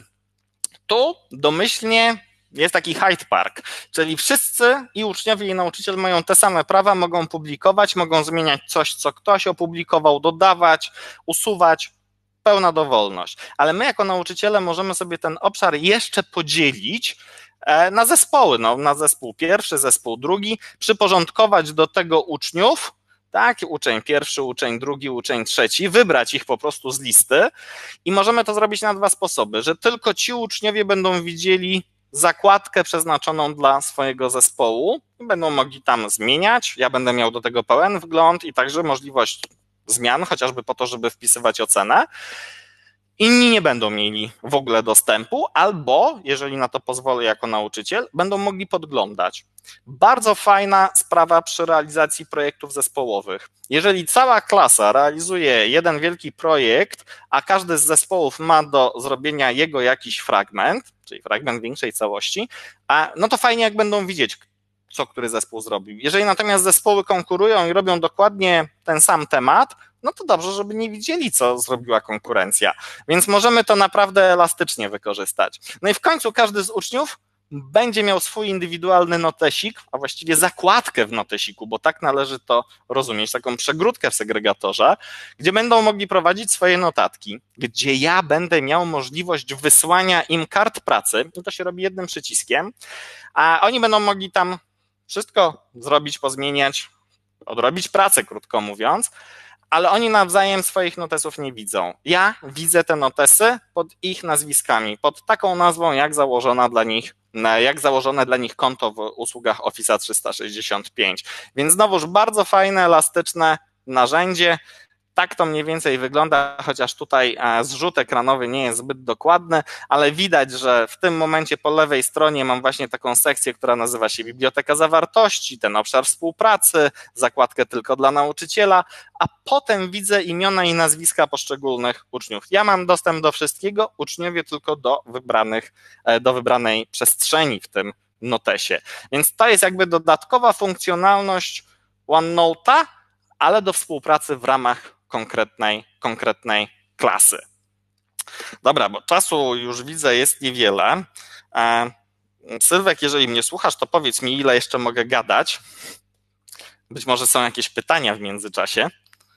Speaker 2: Tu domyślnie jest taki Hyde Park, czyli wszyscy i uczniowie i nauczyciel mają te same prawa, mogą publikować, mogą zmieniać coś, co ktoś opublikował, dodawać, usuwać, pełna dowolność. Ale my jako nauczyciele możemy sobie ten obszar jeszcze podzielić na zespoły, na zespół pierwszy, zespół drugi, przyporządkować do tego uczniów, tak, uczeń pierwszy, uczeń drugi, uczeń trzeci, wybrać ich po prostu z listy i możemy to zrobić na dwa sposoby, że tylko ci uczniowie będą widzieli zakładkę przeznaczoną dla swojego zespołu i będą mogli tam zmieniać, ja będę miał do tego pełen wgląd i także możliwość zmian, chociażby po to, żeby wpisywać ocenę. Inni nie będą mieli w ogóle dostępu, albo, jeżeli na to pozwolę jako nauczyciel, będą mogli podglądać. Bardzo fajna sprawa przy realizacji projektów zespołowych. Jeżeli cała klasa realizuje jeden wielki projekt, a każdy z zespołów ma do zrobienia jego jakiś fragment, czyli fragment większej całości, no to fajnie, jak będą widzieć, co który zespół zrobił. Jeżeli natomiast zespoły konkurują i robią dokładnie ten sam temat, no to dobrze, żeby nie widzieli, co zrobiła konkurencja. Więc możemy to naprawdę elastycznie wykorzystać. No i w końcu każdy z uczniów będzie miał swój indywidualny notesik, a właściwie zakładkę w notesiku, bo tak należy to rozumieć, taką przegródkę w segregatorze, gdzie będą mogli prowadzić swoje notatki, gdzie ja będę miał możliwość wysłania im kart pracy, i to się robi jednym przyciskiem, a oni będą mogli tam wszystko zrobić, pozmieniać, odrobić pracę, krótko mówiąc, ale oni nawzajem swoich notesów nie widzą. Ja widzę te notesy pod ich nazwiskami, pod taką nazwą, jak założone dla nich konto w usługach Office 365. Więc znowuż bardzo fajne, elastyczne narzędzie. Tak to mniej więcej wygląda, chociaż tutaj zrzut ekranowy nie jest zbyt dokładny, ale widać, że w tym momencie po lewej stronie mam właśnie taką sekcję, która nazywa się Biblioteka Zawartości, ten obszar współpracy, zakładkę tylko dla nauczyciela, a potem widzę imiona i nazwiska poszczególnych uczniów. Ja mam dostęp do wszystkiego, uczniowie tylko do wybranej przestrzeni w tym notesie. Więc to jest jakby dodatkowa funkcjonalność OneNote'a, ale do współpracy w ramach konkretnej klasy. Dobra, bo czasu już widzę jest niewiele. Sylwek, jeżeli mnie słuchasz, to powiedz mi, ile jeszcze mogę gadać. Być może są jakieś pytania w międzyczasie.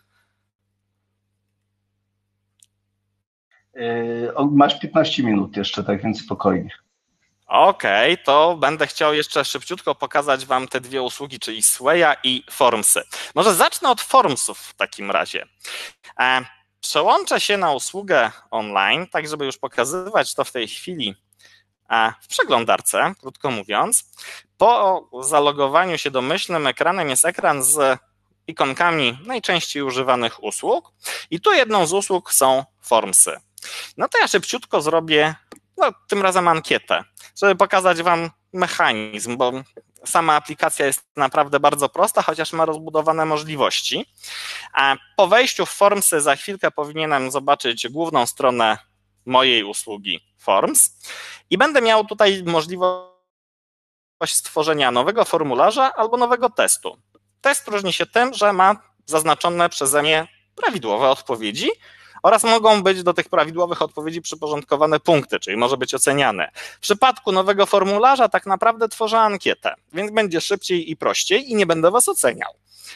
Speaker 1: Masz 15 minut jeszcze, tak więc spokojnie.
Speaker 2: Okej, to będę chciał jeszcze szybciutko pokazać wam te dwie usługi, czyli Swaya i Formsy. Może zacznę od Formsów w takim razie. Przełączę się na usługę online, tak żeby już pokazywać to w tej chwili w przeglądarce, krótko mówiąc. Po zalogowaniu się domyślnym ekranem jest ekran z ikonkami najczęściej używanych usług i tu jedną z usług są Formsy. No to ja szybciutko zrobię, tym razem ankietę, żeby pokazać wam mechanizm, bo sama aplikacja jest naprawdę bardzo prosta, chociaż ma rozbudowane możliwości. A po wejściu w Formsy za chwilkę powinienem zobaczyć główną stronę mojej usługi Forms i będę miał tutaj możliwość stworzenia nowego formularza albo nowego testu. Test różni się tym, że ma zaznaczone przeze mnie prawidłowe odpowiedzi oraz mogą być do tych prawidłowych odpowiedzi przyporządkowane punkty, czyli może być oceniane. W przypadku nowego formularza tak naprawdę tworzę ankietę, więc będzie szybciej i prościej i nie będę was oceniał.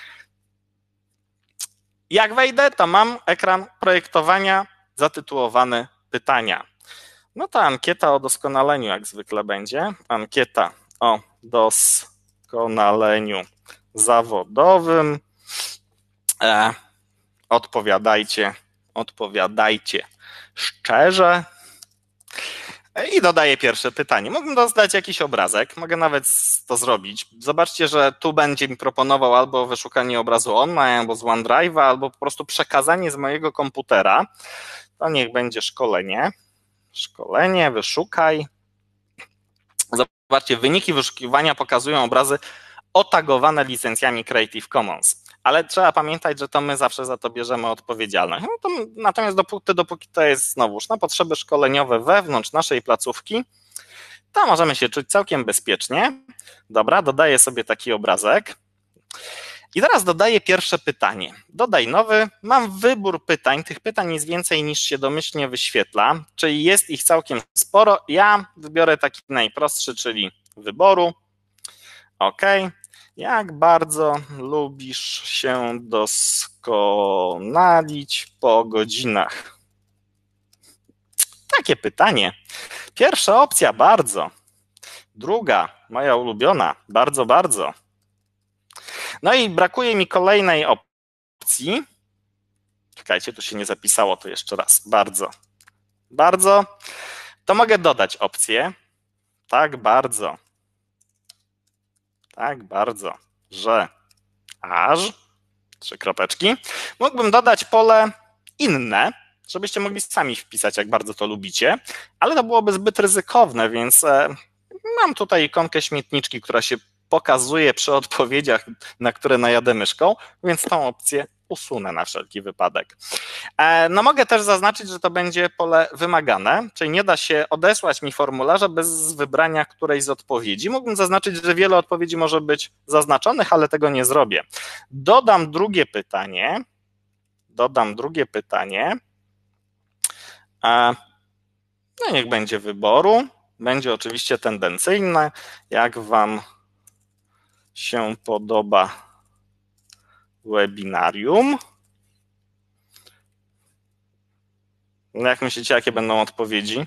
Speaker 2: Jak wejdę, to mam ekran projektowania zatytułowany pytania. No ta ankieta o doskonaleniu jak zwykle będzie. Ankieta o doskonaleniu zawodowym. odpowiadajcie szczerze. I dodaję pierwsze pytanie. Mógłbym dodać jakiś obrazek, mogę nawet to zrobić. Zobaczcie, że tu będzie mi proponował albo wyszukanie obrazu online, albo z OneDrive'a, albo po prostu przekazanie z mojego komputera. To niech będzie szkolenie. Szkolenie, wyszukaj. Zobaczcie, wyniki wyszukiwania pokazują obrazy otagowane licencjami Creative Commons. Ale trzeba pamiętać, że to my zawsze za to bierzemy odpowiedzialność. Natomiast dopóki to jest znowuż na potrzeby szkoleniowe wewnątrz naszej placówki, to możemy się czuć całkiem bezpiecznie. Dobra, dodaję sobie taki obrazek. I teraz dodaję pierwsze pytanie. Dodaj nowy. Mam wybór pytań. Tych pytań jest więcej niż się domyślnie wyświetla, czyli jest ich całkiem sporo. Ja wybiorę taki najprostszy, czyli wyboru. OK. Jak bardzo lubisz się doskonalić po godzinach? Takie pytanie. Pierwsza opcja, bardzo. Druga, moja ulubiona, bardzo, bardzo. No i brakuje mi kolejnej opcji. Czekajcie, tu się nie zapisało, to jeszcze raz. Bardzo. Bardzo. To mogę dodać opcję. Tak, bardzo. Tak, bardzo, że aż, 3 kropeczki, mógłbym dodać pole inne, żebyście mogli sami wpisać, jak bardzo to lubicie, ale to byłoby zbyt ryzykowne, więc mam tutaj ikonkę śmietniczki, która się pokazuje przy odpowiedziach, na które najadę myszką, więc tą opcję usunę na wszelki wypadek. No mogę też zaznaczyć, że to będzie pole wymagane, czyli nie da się odesłać mi formularza bez wybrania którejś z odpowiedzi. Mógłbym zaznaczyć, że wiele odpowiedzi może być zaznaczonych, ale tego nie zrobię. Dodam drugie pytanie. No niech będzie wyboru. Będzie oczywiście tendencyjne. Jak wam się podoba webinarium? No jak myślicie, jakie będą odpowiedzi?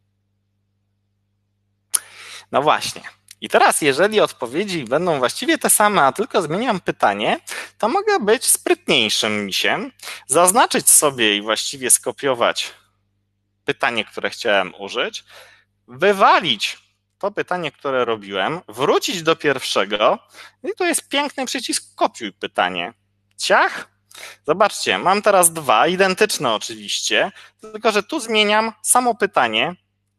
Speaker 2: No właśnie. I teraz, jeżeli odpowiedzi będą właściwie te same, a tylko zmieniam pytanie, to mogę być sprytniejszym misiem, zaznaczyć sobie i właściwie skopiować pytanie, które chciałem użyć, wywalić to pytanie, które robiłem, wrócić do pierwszego i tu jest piękny przycisk kopiuj pytanie. Ciach. Zobaczcie, mam teraz 2, identyczne oczywiście, tylko że tu zmieniam samo pytanie.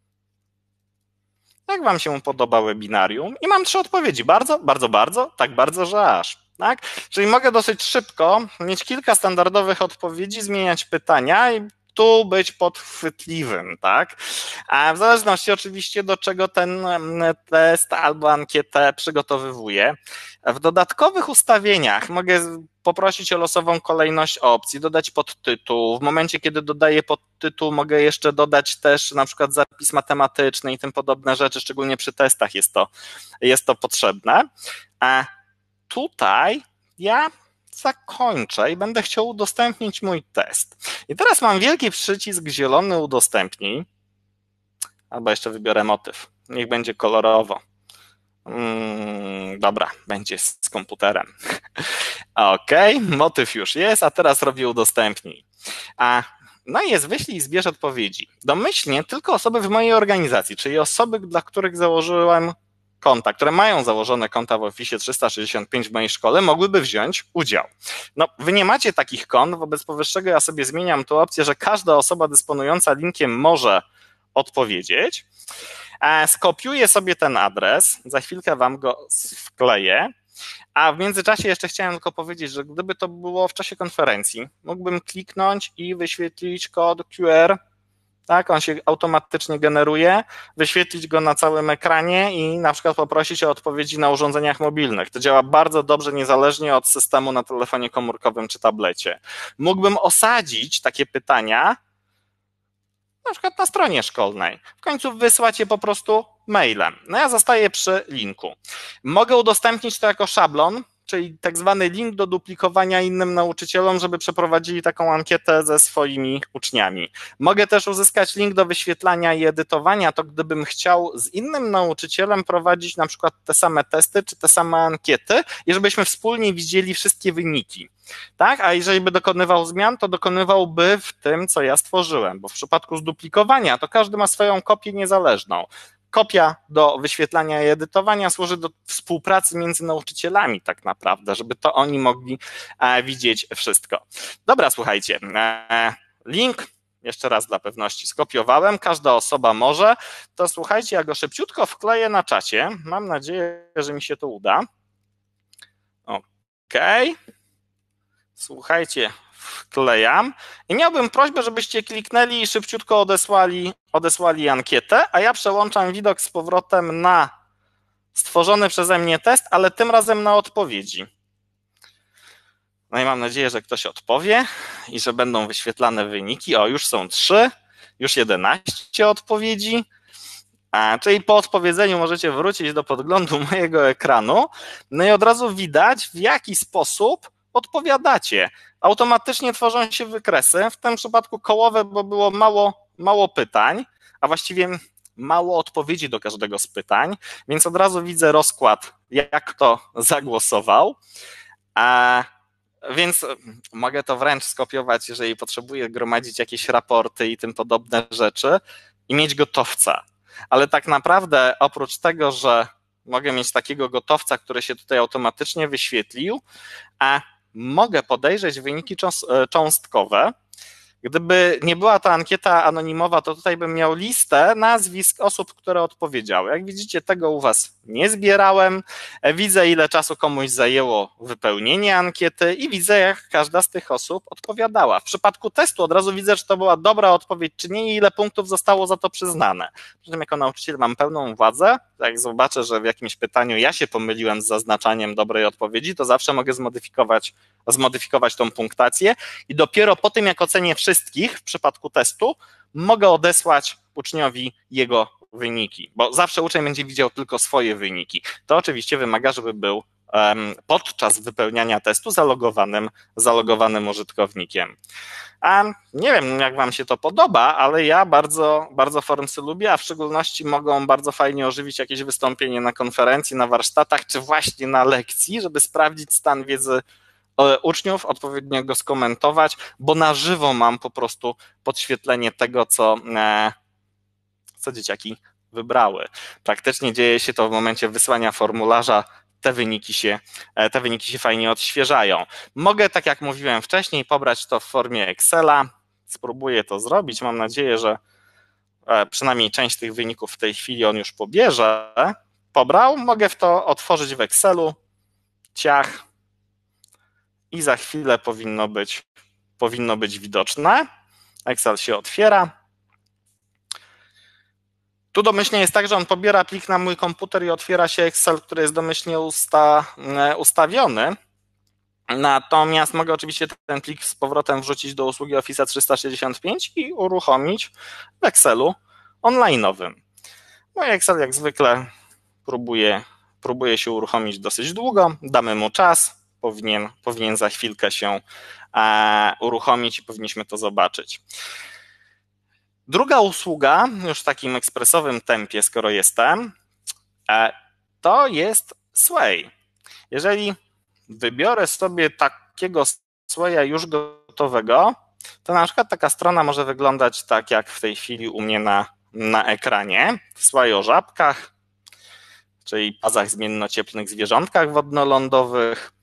Speaker 2: Jak wam się podoba webinarium? I mam 3 odpowiedzi. Bardzo, bardzo, bardzo, tak bardzo, że aż. Tak? Czyli mogę dosyć szybko mieć kilka standardowych odpowiedzi, zmieniać pytania i tu być podchwytliwym, tak? A w zależności oczywiście do czego ten test albo ankietę przygotowywuję. W dodatkowych ustawieniach mogę poprosić o losową kolejność opcji, dodać podtytuł. W momencie, kiedy dodaję podtytuł, mogę jeszcze dodać też na przykład zapis matematyczny i tym podobne rzeczy, szczególnie przy testach jest to potrzebne. A tutaj ja zakończę i będę chciał udostępnić mój test. I teraz mam wielki przycisk zielony udostępnij, albo jeszcze wybiorę motyw. Niech będzie kolorowo. Dobra, będzie z komputerem. OK, motyw już jest, a teraz robię udostępnij. No i jest wyślij i zbierz odpowiedzi. Domyślnie tylko osoby w mojej organizacji, czyli osoby, dla których założyłem konta, które mają założone konta w Office 365 w mojej szkole, mogłyby wziąć udział. No, wy nie macie takich kont, wobec powyższego ja sobie zmieniam tu opcję, że każda osoba dysponująca linkiem może odpowiedzieć. Skopiuję sobie ten adres, za chwilkę wam go wkleję, a w międzyczasie jeszcze chciałem tylko powiedzieć, że gdyby to było w czasie konferencji, mógłbym kliknąć i wyświetlić kod QR, tak, on się automatycznie generuje, wyświetlić go na całym ekranie i na przykład poprosić o odpowiedzi na urządzeniach mobilnych. To działa bardzo dobrze, niezależnie od systemu na telefonie komórkowym czy tablecie. Mógłbym osadzić takie pytania na przykład na stronie szkolnej. W końcu wysłać je po prostu mailem. No ja zostaję przy linku. Mogę udostępnić to jako szablon, czyli tak zwany link do duplikowania innym nauczycielom, żeby przeprowadzili taką ankietę ze swoimi uczniami. Mogę też uzyskać link do wyświetlania i edytowania, to gdybym chciał z innym nauczycielem prowadzić na przykład te same testy czy te same ankiety i żebyśmy wspólnie widzieli wszystkie wyniki. Tak? A jeżeli by dokonywał zmian, to dokonywałby w tym, co ja stworzyłem, bo w przypadku zduplikowania to każdy ma swoją kopię niezależną. Kopia do wyświetlania i edytowania służy do współpracy między nauczycielami tak naprawdę, żeby to oni mogli widzieć wszystko. Dobra, słuchajcie, link jeszcze raz dla pewności skopiowałem, każda osoba może, to słuchajcie, ja go szybciutko wkleję na czacie, mam nadzieję, że mi się to uda. Okej. Słuchajcie, wklejam i miałbym prośbę, żebyście kliknęli i szybciutko odesłali ankietę, a ja przełączam widok z powrotem na stworzony przeze mnie test, ale tym razem na odpowiedzi. No i mam nadzieję, że ktoś odpowie i że będą wyświetlane wyniki. O, już są 3, już 11 odpowiedzi. Czyli po odpowiedzeniu możecie wrócić do podglądu mojego ekranu. No i od razu widać, w jaki sposób odpowiadacie. Automatycznie tworzą się wykresy, w tym przypadku kołowe, bo było mało pytań, a właściwie mało odpowiedzi do każdego z pytań, więc od razu widzę rozkład, jak kto zagłosował. Więc mogę to wręcz skopiować, jeżeli potrzebuję gromadzić jakieś raporty i tym podobne rzeczy i mieć gotowca. Ale tak naprawdę oprócz tego, że mogę mieć takiego gotowca, który się tutaj automatycznie wyświetlił, a mogę podejrzeć wyniki cząstkowe. Gdyby nie była to ankieta anonimowa, to tutaj bym miał listę nazwisk osób, które odpowiedziały. Jak widzicie, tego u was nie zbierałem. Widzę, ile czasu komuś zajęło wypełnienie ankiety i widzę, jak każda z tych osób odpowiadała. W przypadku testu od razu widzę, czy to była dobra odpowiedź, czy nie i ile punktów zostało za to przyznane. Przy tym jako nauczyciel mam pełną władzę. Jak zobaczę, że w jakimś pytaniu ja się pomyliłem z zaznaczaniem dobrej odpowiedzi, to zawsze mogę zmodyfikować tą punktację i dopiero po tym, jak ocenię wszystkich w przypadku testu, mogę odesłać uczniowi jego wyniki, bo zawsze uczeń będzie widział tylko swoje wyniki. To oczywiście wymaga, żeby był podczas wypełniania testu zalogowanym użytkownikiem. Nie wiem, jak wam się to podoba, ale ja bardzo Formsy lubię, a w szczególności mogą bardzo fajnie ożywić jakieś wystąpienie na konferencji, na warsztatach, czy właśnie na lekcji, żeby sprawdzić stan wiedzy uczniów, odpowiednio go skomentować, bo na żywo mam po prostu podświetlenie tego, co dzieciaki wybrały. Praktycznie dzieje się to w momencie wysłania formularza, te wyniki się fajnie odświeżają. Mogę, tak jak mówiłem wcześniej, pobrać to w formie Excela, spróbuję to zrobić, mam nadzieję, że przynajmniej część tych wyników w tej chwili on już pobrał, mogę to otworzyć w Excelu, ciach, i za chwilę powinno być widoczne. Excel się otwiera. Tu domyślnie jest tak, że on pobiera plik na mój komputer i otwiera się Excel, który jest domyślnie ustawiony. Natomiast mogę oczywiście ten plik z powrotem wrzucić do usługi Office 365 i uruchomić w Excelu online'owym. Mój Excel jak zwykle próbuje się uruchomić dosyć długo. Damy mu czas. Powinien za chwilkę się uruchomić i powinniśmy to zobaczyć. Druga usługa, już w takim ekspresowym tempie, skoro jestem, to jest Sway. Jeżeli wybiorę sobie takiego Swaya już gotowego, to na przykład taka strona może wyglądać tak, jak w tej chwili u mnie na ekranie. Sway o żabkach, czyli pazach zmiennocieplnych zwierzątkach wodnoloądowych.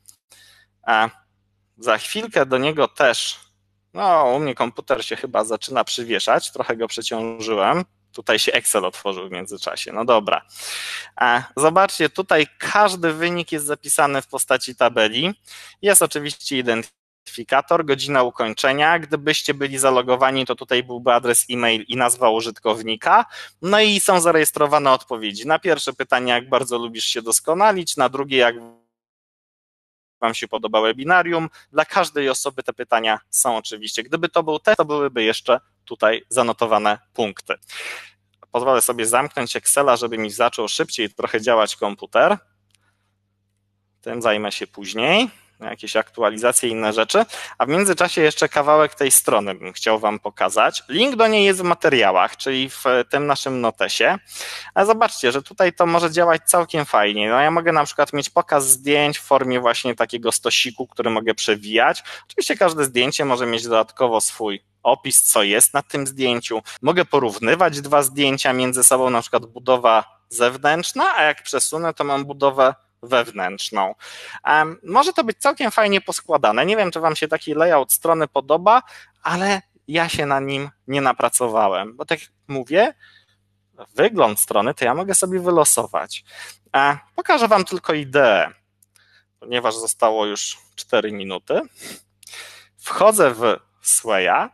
Speaker 2: Za chwilkę do niego też, u mnie komputer się chyba zaczyna przywieszać, trochę go przeciążyłem. Tutaj się Excel otworzył w międzyczasie, no dobra. Zobaczcie, tutaj każdy wynik jest zapisany w postaci tabeli. Jest oczywiście identyfikator, godzina ukończenia. Gdybyście byli zalogowani, to tutaj byłby adres e-mail i nazwa użytkownika. No i są zarejestrowane odpowiedzi. Na pierwsze pytanie, jak bardzo lubisz się doskonalić, na drugie, jak wam się podoba webinarium. Dla każdej osoby te pytania są oczywiście. Gdyby to był test, to byłyby jeszcze tutaj zanotowane punkty. Pozwolę sobie zamknąć Excela, żeby mi zaczął szybciej trochę działać komputer. Tym zajmę się później, jakieś aktualizacje i inne rzeczy, a w międzyczasie jeszcze kawałek tej strony bym chciał wam pokazać. Link do niej jest w materiałach, czyli w tym naszym notesie, a zobaczcie, że tutaj to może działać całkiem fajnie. No ja mogę na przykład mieć pokaz zdjęć w formie właśnie takiego stosiku, który mogę przewijać. Oczywiście każde zdjęcie może mieć dodatkowo swój opis, co jest na tym zdjęciu. Mogę porównywać dwa zdjęcia między sobą, na przykład budowa zewnętrzna, a jak przesunę, to mam budowę wewnętrzną. Może to być całkiem fajnie poskładane. Nie wiem, czy wam się taki layout strony podoba, ale ja się na nim nie napracowałem, bo tak jak mówię, wygląd strony to ja mogę sobie wylosować. Pokażę wam tylko ideę, ponieważ zostało już 4 minuty. Wchodzę w Swaya.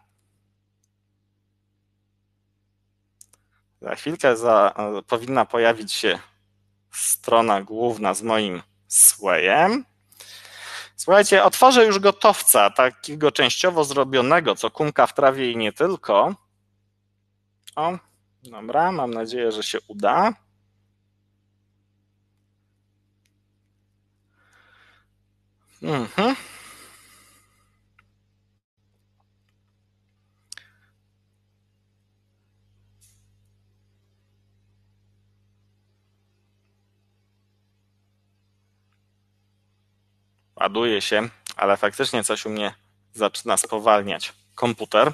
Speaker 2: Za chwilkę powinna pojawić się strona główna z moim Swayem. Słuchajcie, otworzę już gotowca, takiego częściowo zrobionego, co kumka w trawie i nie tylko. O, dobra, mam nadzieję, że się uda. Ładuje się, ale faktycznie coś u mnie zaczyna spowalniać komputer.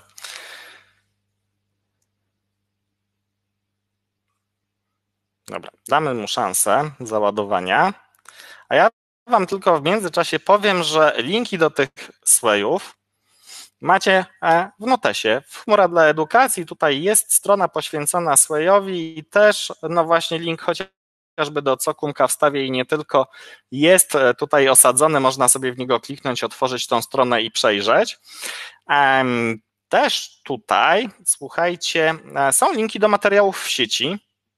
Speaker 2: Dobra, damy mu szansę załadowania, a ja wam tylko w międzyczasie powiem, że linki do tych Swayów macie w notesie. W Chmura dla Edukacji tutaj jest strona poświęcona Swayowi i też, no właśnie link chociażby do co kumka wstawię i nie tylko jest tutaj osadzony, można sobie w niego kliknąć, otworzyć tą stronę i przejrzeć. Też tutaj, słuchajcie, są linki do materiałów w sieci,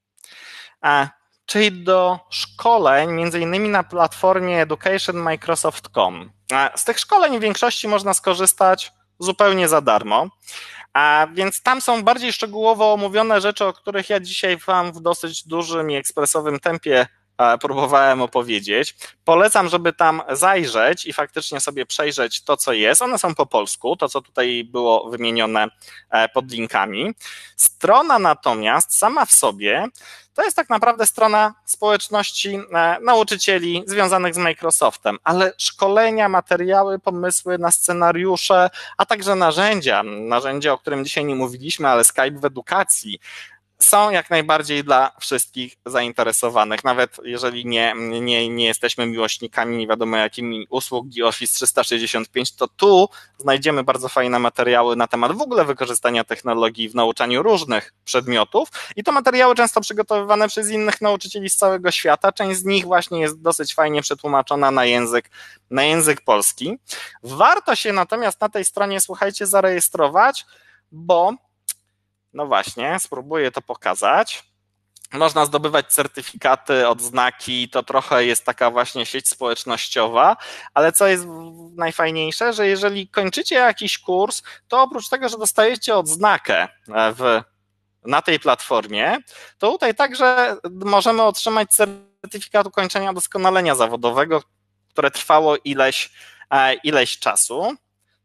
Speaker 2: czyli do szkoleń, między innymi na platformie educationmicrosoft.com. Z tych szkoleń w większości można skorzystać zupełnie za darmo, a więc tam są bardziej szczegółowo omówione rzeczy, o których ja dzisiaj wam w dosyć dużym i ekspresowym tempie próbowałem opowiedzieć. Polecam, żeby tam zajrzeć i faktycznie sobie przejrzeć to, co jest. One są po polsku, to co tutaj było wymienione pod linkami. Strona natomiast sama w sobie to jest tak naprawdę strona społeczności nauczycieli związanych z Microsoftem, ale szkolenia, materiały, pomysły na scenariusze, a także narzędzia, o którym dzisiaj nie mówiliśmy, ale Skype w edukacji, są jak najbardziej dla wszystkich zainteresowanych, nawet jeżeli nie jesteśmy miłośnikami nie wiadomo jakimi usług Office 365, to tu znajdziemy bardzo fajne materiały na temat w ogóle wykorzystania technologii w nauczaniu różnych przedmiotów i to materiały często przygotowywane przez innych nauczycieli z całego świata, część z nich właśnie jest dosyć fajnie przetłumaczona na język polski. Warto się natomiast na tej stronie, słuchajcie, zarejestrować, bo no właśnie, spróbuję to pokazać. Można zdobywać certyfikaty, odznaki, to trochę jest taka właśnie sieć społecznościowa, ale co jest najfajniejsze, że jeżeli kończycie jakiś kurs, to oprócz tego, że dostajecie odznakę na tej platformie, to tutaj także możemy otrzymać certyfikat ukończenia doskonalenia zawodowego, które trwało ileś czasu.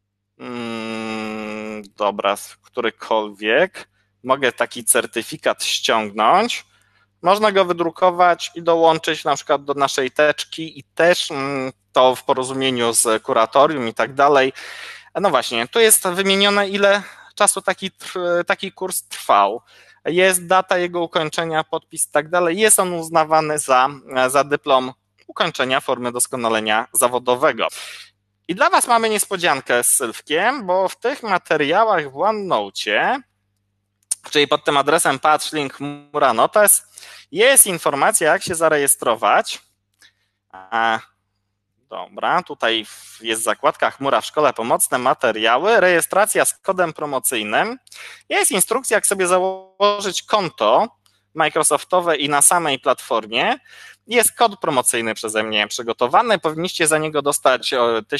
Speaker 2: Dobra, którykolwiek. Mogę taki certyfikat ściągnąć, można go wydrukować i dołączyć na przykład do naszej teczki i też to w porozumieniu z kuratorium i tak dalej. No właśnie, tu jest wymienione, ile czasu taki kurs trwał. Jest data jego ukończenia, podpis i tak dalej. Jest on uznawany za dyplom ukończenia formy doskonalenia zawodowego. I dla was mamy niespodziankę z Sylwkiem, bo w tych materiałach w OneNote, czyli pod tym adresem patrz link Chmura Notes, jest informacja, jak się zarejestrować. Dobra, tutaj jest zakładka Chmura w szkole pomocne, materiały, rejestracja z kodem promocyjnym. Jest instrukcja, jak sobie założyć konto Microsoftowe i na samej platformie. Jest kod promocyjny przeze mnie przygotowany, powinniście za niego dostać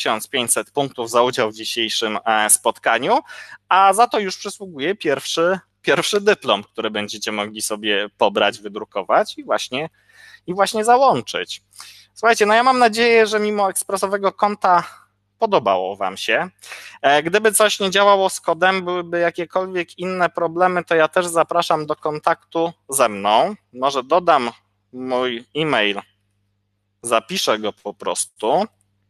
Speaker 2: 1500 punktów za udział w dzisiejszym spotkaniu, a za to już przysługuje pierwszy pierwszy dyplom, który będziecie mogli sobie pobrać, wydrukować i właśnie załączyć. Słuchajcie, no ja mam nadzieję, że mimo ekspresowego konta podobało wam się. Gdyby coś nie działało z kodem, byłyby jakiekolwiek inne problemy, to ja też zapraszam do kontaktu ze mną. Może dodam mój e-mail, zapiszę go po prostu.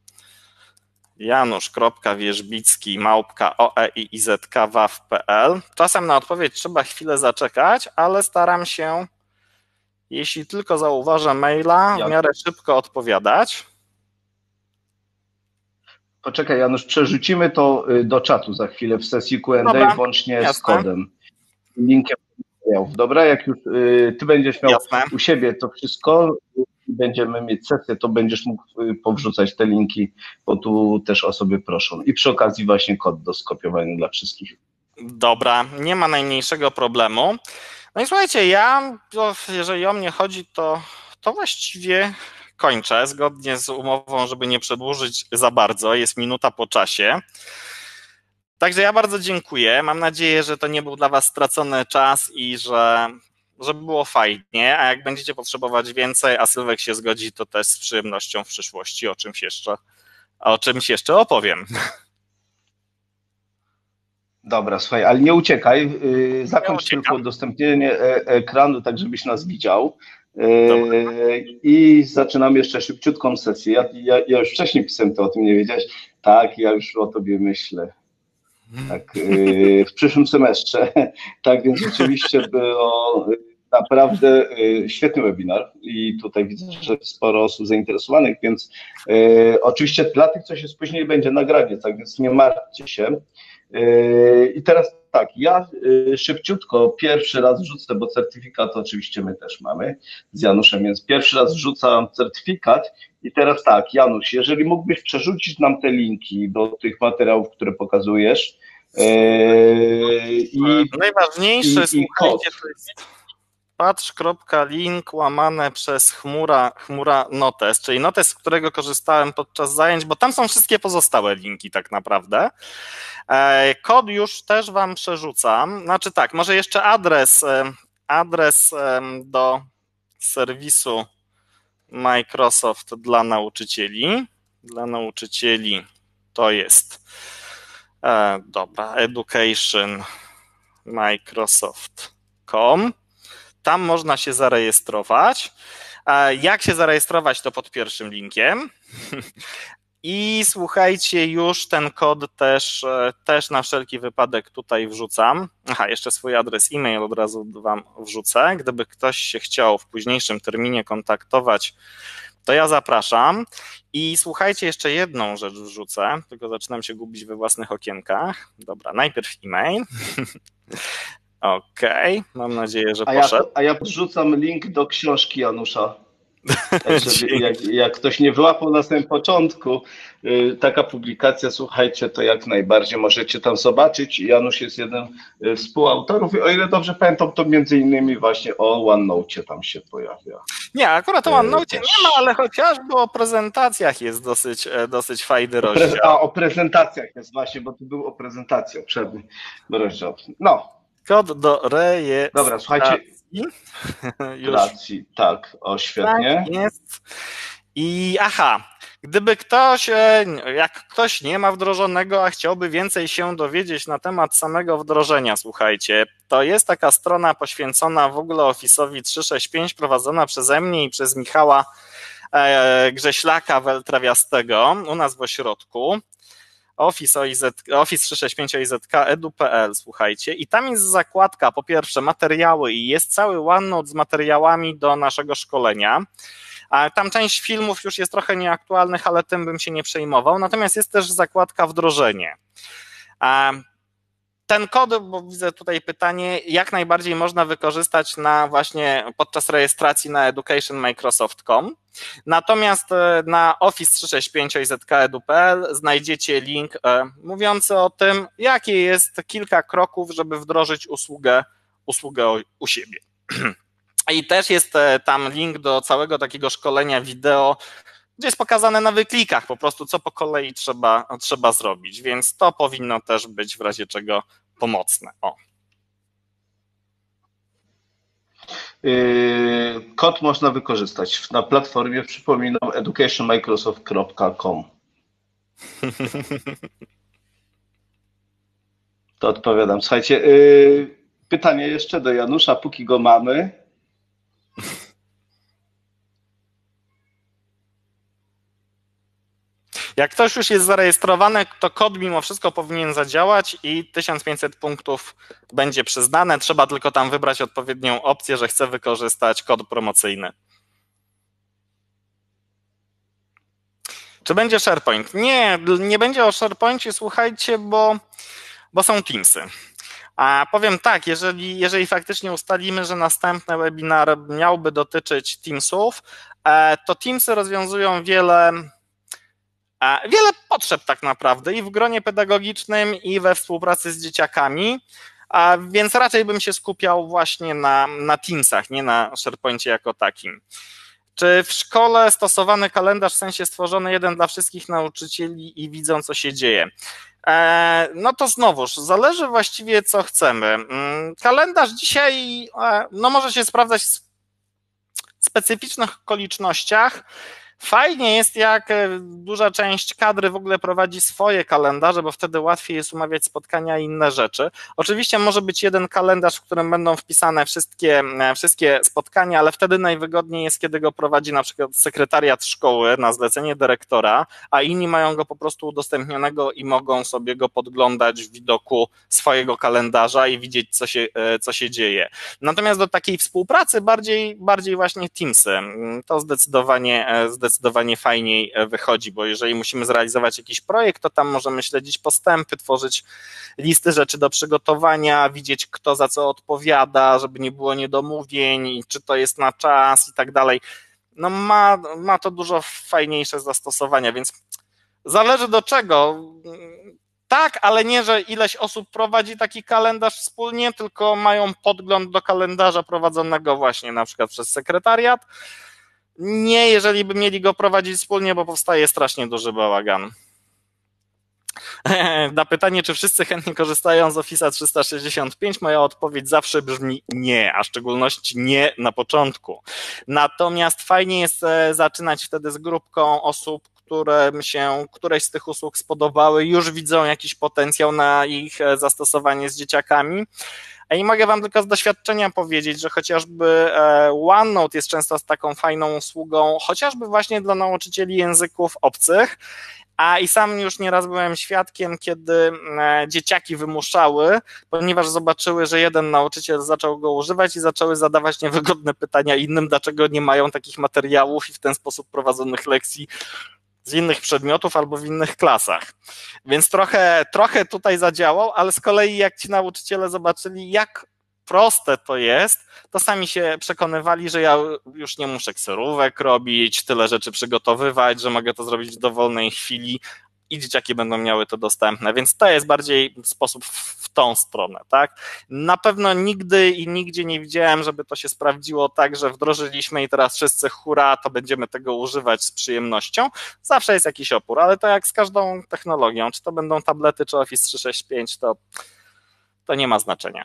Speaker 2: janusz.wierzbicki@oeiizk.waw.pl. Czasem na odpowiedź trzeba chwilę zaczekać, ale staram się, jeśli tylko zauważę maila, w miarę szybko odpowiadać.
Speaker 1: Poczekaj, Janusz, przerzucimy to do czatu za chwilę w sesji Q&A, włącznie z kodem. Linkiem. Dobra, jak już ty będziesz miał u siebie to wszystko, będziemy mieć sesję, to będziesz mógł powrzucać te linki, bo tu też osoby proszą. I przy okazji właśnie kod do skopiowania dla wszystkich.
Speaker 2: Dobra, nie ma najmniejszego problemu. No i słuchajcie, jeżeli o mnie chodzi, to właściwie kończę, zgodnie z umową, żeby nie przedłużyć za bardzo, jest minuta po czasie. Także ja bardzo dziękuję, mam nadzieję, że to nie był dla was stracony czas i że było fajnie, a jak będziecie potrzebować więcej, a Sylwek się zgodzi, to też z przyjemnością w przyszłości o czymś jeszcze opowiem.
Speaker 1: Dobra, słuchaj, ale nie uciekaj, zakończ tylko udostępnienie ekranu, tak żebyś nas widział. I zaczynam jeszcze szybciutką sesję. Ja już wcześniej pisałem, to o tym nie wiedziałeś. Tak, ja już o tobie myślę. Tak, w przyszłym semestrze. Tak, więc rzeczywiście było naprawdę świetny webinar i tutaj widzę, że sporo osób zainteresowanych, więc oczywiście dla tych, co się spóźnili, będzie nagranie, tak więc nie martwcie się. I teraz tak, ja szybciutko pierwszy raz wrzucę, bo certyfikat oczywiście my też mamy z Januszem, więc pierwszy raz wrzucam certyfikat i teraz tak, Janusz, jeżeli mógłbyś przerzucić nam te linki do tych materiałów, które pokazujesz.
Speaker 2: Najważniejsze, słuchajcie, to jest patrz.link łamane przez chmura notes, czyli notes, z którego korzystałem podczas zajęć, bo tam są wszystkie pozostałe linki tak naprawdę. Kod już też wam przerzucam, znaczy tak, może jeszcze adres do serwisu Microsoft dla nauczycieli. Dla nauczycieli to jest dobra, education microsoft.com. Tam można się zarejestrować. Jak się zarejestrować, to pod pierwszym linkiem. I słuchajcie, już ten kod też na wszelki wypadek tutaj wrzucam. Aha, jeszcze swój adres e-mail od razu wam wrzucę. Gdyby ktoś się chciał w późniejszym terminie kontaktować, to ja zapraszam. I słuchajcie, jeszcze jedną rzecz wrzucę, tylko zaczynam się gubić we własnych okienkach. Dobra, najpierw e-mail. Okej, mam nadzieję, że poszedł.
Speaker 1: A ja podrzucam link do książki Janusza. Także jak ktoś nie wyłapał na samym początku, taka publikacja, słuchajcie, to jak najbardziej możecie tam zobaczyć. Janusz jest jeden z współautorów i o ile dobrze pamiętam, to między innymi właśnie o OneNote tam się pojawia.
Speaker 2: Nie, akurat o OneNote nie ma, ale chociażby o prezentacjach jest dosyć fajny rozdział.
Speaker 1: O prezentacjach jest właśnie, bo tu był o prezentacji obszerny rozdział. No.
Speaker 2: Kod do rejestracji.
Speaker 1: Dobra, słuchajcie. Tak, świetnie.
Speaker 2: Tak jest. I gdyby jak ktoś nie ma wdrożonego, a chciałby więcej się dowiedzieć na temat samego wdrożenia, słuchajcie, to jest taka strona poświęcona w ogóle Office'owi 365, prowadzona przeze mnie i przez Michała Grześlaka Weltrawiastego, u nas w ośrodku. Office 365 OIZK.edu.pl, słuchajcie, i tam jest zakładka, po pierwsze materiały i jest cały OneNote z materiałami do naszego szkolenia. Tam część filmów już jest trochę nieaktualnych, ale tym bym się nie przejmował, natomiast jest też zakładka wdrożenie. Ten kod, bo widzę tutaj pytanie, jak najbardziej można wykorzystać podczas rejestracji na educationmicrosoft.com. Natomiast na Office 365 OIZK.edu.pl znajdziecie link mówiący o tym, jakie jest kilka kroków, żeby wdrożyć usługę u siebie. I też jest tam link do całego takiego szkolenia wideo, gdzie jest pokazane na wyklikach po prostu, co po kolei trzeba zrobić, więc to powinno też być w razie czego pomocne.
Speaker 1: Kod można wykorzystać na platformie, przypominam, educationmicrosoft.com. To odpowiadam. Słuchajcie, pytanie jeszcze do Janusza, póki go mamy.
Speaker 2: Jak ktoś już jest zarejestrowany, to kod mimo wszystko powinien zadziałać i 1500 punktów będzie przyznane. Trzeba tylko tam wybrać odpowiednią opcję, że chce wykorzystać kod promocyjny. Czy będzie SharePoint? Nie, nie będzie o SharePoincie, słuchajcie, bo są Teamsy. A powiem tak, jeżeli faktycznie ustalimy, że następny webinar miałby dotyczyć Teamsów, to Teamsy rozwiązują wiele potrzeb tak naprawdę i w gronie pedagogicznym, i we współpracy z dzieciakami, więc raczej bym się skupiał właśnie na Teamsach, nie na SharePoincie jako takim. Czy w szkole stosowany kalendarz, w sensie stworzony jeden dla wszystkich nauczycieli i widzą, co się dzieje? No to znowuż, zależy właściwie, co chcemy. Kalendarz dzisiaj może się sprawdzać w specyficznych okolicznościach. Fajnie jest, jak duża część kadry w ogóle prowadzi swoje kalendarze, bo wtedy łatwiej jest umawiać spotkania i inne rzeczy. Oczywiście może być jeden kalendarz, w którym będą wpisane wszystkie spotkania, ale wtedy najwygodniej jest, kiedy go prowadzi na przykład sekretariat szkoły na zlecenie dyrektora, a inni mają go po prostu udostępnionego i mogą sobie go podglądać w widoku swojego kalendarza i widzieć, co się dzieje. Natomiast do takiej współpracy bardziej właśnie Teamsy. To zdecydowanie fajniej wychodzi, bo jeżeli musimy zrealizować jakiś projekt, to tam możemy śledzić postępy, tworzyć listy rzeczy do przygotowania, widzieć, kto za co odpowiada, żeby nie było niedomówień, czy to jest na czas i tak dalej. No ma to dużo fajniejsze zastosowania, więc zależy do czego. Tak, ale nie, że ileś osób prowadzi taki kalendarz wspólnie, tylko mają podgląd do kalendarza prowadzonego właśnie na przykład przez sekretariat. Nie, jeżeli by mieli go prowadzić wspólnie, bo powstaje strasznie duży bałagan. Na pytanie, czy wszyscy chętnie korzystają z Office'a 365, moja odpowiedź zawsze brzmi nie, a w szczególności nie na początku. Natomiast fajnie jest zaczynać wtedy z grupką osób, którym się któreś z tych usług spodobały, już widzą jakiś potencjał na ich zastosowanie z dzieciakami. I mogę wam tylko z doświadczenia powiedzieć, że chociażby OneNote jest często taką fajną usługą, chociażby właśnie dla nauczycieli języków obcych, a i sam już nieraz byłem świadkiem, kiedy dzieciaki wymuszały, ponieważ zobaczyły, że jeden nauczyciel zaczął go używać i zaczęły zadawać niewygodne pytania innym, dlaczego nie mają takich materiałów i w ten sposób prowadzonych lekcji z innych przedmiotów albo w innych klasach. Więc trochę tutaj zadziałał, ale z kolei jak ci nauczyciele zobaczyli, jak proste to jest, to sami się przekonywali, że ja już nie muszę kserówek robić, tyle rzeczy przygotowywać, że mogę to zrobić w dowolnej chwili i dzieciaki będą miały to dostępne, więc to jest bardziej sposób w tą stronę, tak? Na pewno nigdy i nigdzie nie widziałem, żeby to się sprawdziło tak, że wdrożyliśmy i teraz wszyscy hurra, to będziemy tego używać z przyjemnością. Zawsze jest jakiś opór, ale to jak z każdą technologią, czy to będą tablety, czy Office 365, to nie ma znaczenia.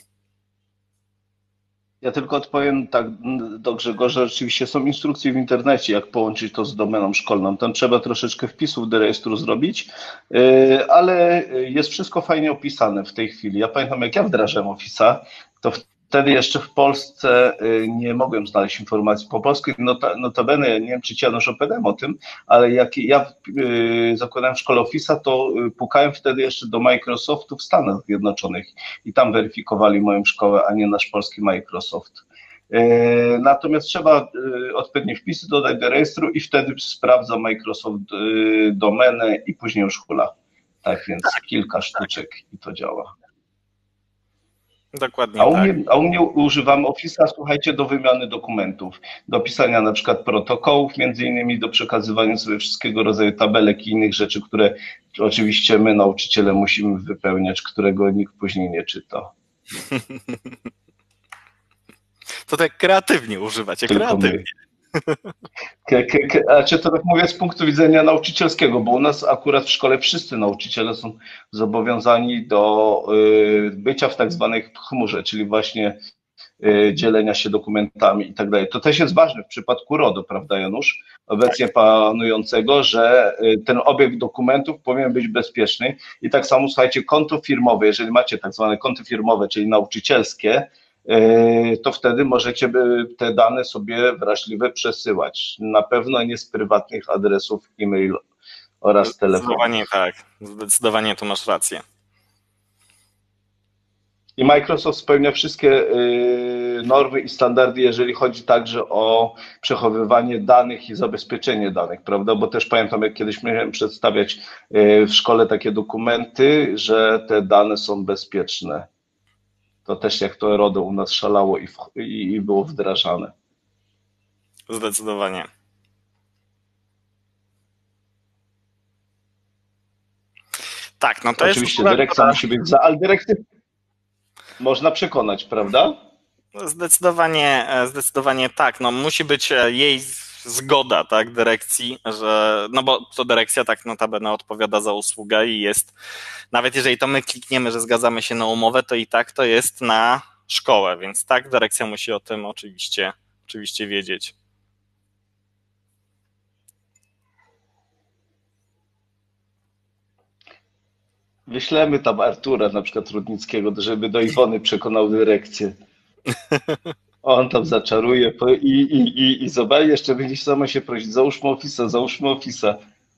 Speaker 1: Ja tylko odpowiem tak do Grzegorza, rzeczywiście są instrukcje w internecie, jak połączyć to z domeną szkolną. Tam trzeba troszeczkę wpisów do rejestru zrobić, ale jest wszystko fajnie opisane w tej chwili. Ja pamiętam, jak ja wdrażałem Office'a, to wtedy jeszcze w Polsce nie mogłem znaleźć informacji po polsku. Notabene, nie wiem, czy ci Janusz opowiadałem o tym, ale jak ja zakładałem w szkole Office'a, to pukałem wtedy jeszcze do Microsoftu w Stanach Zjednoczonych i tam weryfikowali moją szkołę, a nie nasz polski Microsoft. Natomiast trzeba odpowiednie wpisy dodać do rejestru i wtedy sprawdza Microsoft domenę i później już hula. Tak więc kilka sztuczek i to działa.
Speaker 2: Dokładnie
Speaker 1: u mnie używamy Office'a, słuchajcie, do wymiany dokumentów, do pisania na przykład protokołów, między innymi do przekazywania sobie wszystkiego rodzaju tabelek i innych rzeczy, które oczywiście my, nauczyciele, musimy wypełniać, którego nikt później nie czyta.
Speaker 2: To tak kreatywnie używacie, kreatywnie.
Speaker 1: Czy to tak mówię z punktu widzenia nauczycielskiego, bo u nas akurat w szkole wszyscy nauczyciele są zobowiązani do bycia w tak zwanej chmurze, czyli właśnie dzielenia się dokumentami i tak dalej. To też jest ważne w przypadku RODO, prawda, Janusz? Obecnie panującego, że ten obieg dokumentów powinien być bezpieczny i tak samo, słuchajcie, konto firmowe, jeżeli macie tak zwane konto firmowe, czyli nauczycielskie, to wtedy możecie te dane sobie wrażliwe przesyłać. Na pewno nie z prywatnych adresów e-mail oraz telefonu.
Speaker 2: Zdecydowanie tak, zdecydowanie tu masz rację.
Speaker 1: I Microsoft spełnia wszystkie normy i standardy, jeżeli chodzi także o przechowywanie danych i zabezpieczenie danych, prawda? Bo też pamiętam, jak kiedyś miałem przedstawiać w szkole takie dokumenty, że te dane są bezpieczne. To też jak to RODO u nas szalało i było wdrażane.
Speaker 2: Zdecydowanie. Tak, no to
Speaker 1: oczywiście
Speaker 2: jest...
Speaker 1: dyrekcja musi być za, ale dyrektyw można przekonać, prawda?
Speaker 2: Zdecydowanie tak. No, musi być jej zgoda, tak, dyrekcji, że, no bo to dyrekcja tak notabene odpowiada za usługę i jest, nawet jeżeli to my klikniemy, że zgadzamy się na umowę, to i tak to jest na szkołę, więc tak, dyrekcja musi o tym oczywiście wiedzieć.
Speaker 1: Wyślemy tam Artura, na przykład Rudnickiego, żeby do Iwony przekonał dyrekcję. On tam zaczaruje i zobacz, jeszcze będzie sama się prosić, załóżmy Office'a.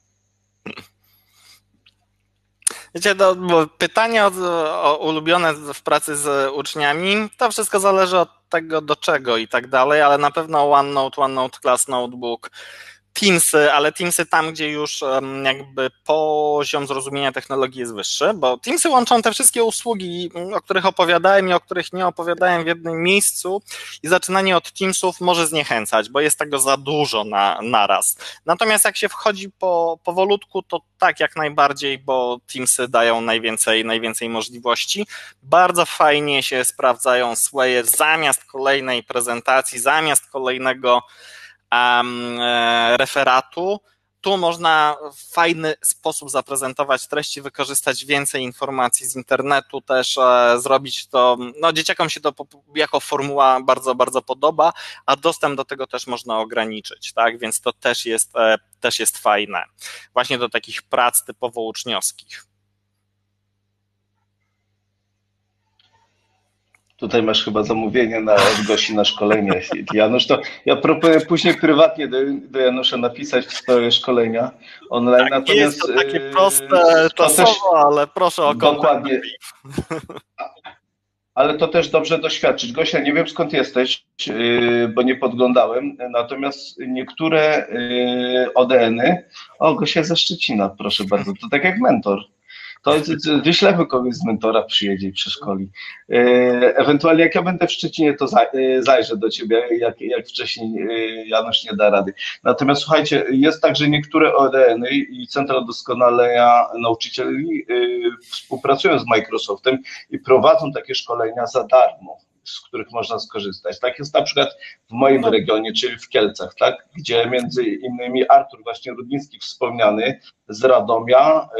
Speaker 2: Wiecie, bo pytanie o ulubione w pracy z uczniami, to wszystko zależy od tego do czego i tak dalej, ale na pewno OneNote Class Notebook, Teamsy, ale Teamsy tam, gdzie już jakby poziom zrozumienia technologii jest wyższy, bo Teamsy łączą te wszystkie usługi, o których opowiadałem i o których nie opowiadałem w jednym miejscu i zaczynanie od Teamsów może zniechęcać, bo jest tego za dużo naraz. Natomiast jak się wchodzi powolutku, to tak jak najbardziej, bo Teamsy dają najwięcej możliwości. Bardzo fajnie się sprawdzają Swaye zamiast kolejnej prezentacji, zamiast kolejnego referatu. Tu można w fajny sposób zaprezentować treści, wykorzystać więcej informacji z internetu, też zrobić to, no dzieciakom się to jako formuła bardzo, bardzo podoba, a dostęp do tego też można ograniczyć, tak, więc to też jest fajne, właśnie do takich prac typowo uczniowskich.
Speaker 1: Tutaj masz chyba zamówienie od Gosi na szkolenie. Janusz, to ja proponuję później prywatnie do Janusza napisać w sprawie szkolenia online.
Speaker 2: Tak,
Speaker 1: natomiast
Speaker 2: jest to takie proste czasowo, ale proszę o kontakt.
Speaker 1: Dokładnie. Ale to też dobrze doświadczyć. Gosia, nie wiem skąd jesteś, bo nie podglądałem, natomiast niektóre ODN-y, Gosia ze Szczecina, proszę bardzo, to tak jak mentor. To wyślemy kogoś z mentora, przyjedzie i przeszkoli. Ewentualnie jak ja będę w Szczecinie, to zajrzę do ciebie, jak wcześniej Janusz nie da rady. Natomiast słuchajcie, jest tak, że niektóre ODN-y i Centra Doskonalenia Nauczycieli współpracują z Microsoftem i prowadzą takie szkolenia za darmo, z których można skorzystać. Tak jest na przykład w moim regionie, czyli w Kielcach, tak? Gdzie między innymi Artur właśnie Rudnicki wspomniany z Radomia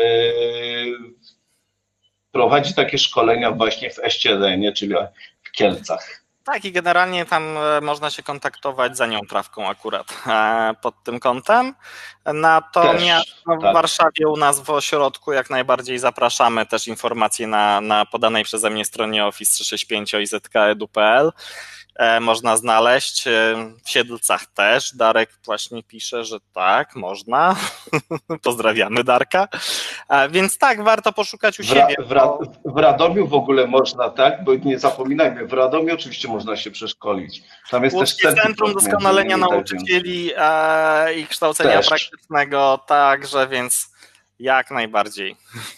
Speaker 1: prowadzi takie szkolenia właśnie w SCD, czyli w Kielcach.
Speaker 2: Tak, i generalnie tam można się kontaktować za nią trawką akurat pod tym kątem. Natomiast w Warszawie u nas w ośrodku jak najbardziej zapraszamy, też informacje na podanej przeze mnie stronie Office 365 izk.edu.pl można znaleźć. W Siedlcach też. Darek właśnie pisze, że tak, można. Pozdrawiamy Darka. Więc tak, warto poszukać u siebie.
Speaker 1: W Radomiu w ogóle można, tak? Bo nie zapominajmy, w Radomiu oczywiście można się przeszkolić. Tam jest też
Speaker 2: Centrum Doskonalenia Nauczycieli i Kształcenia Praktycznego, także więc jak najbardziej.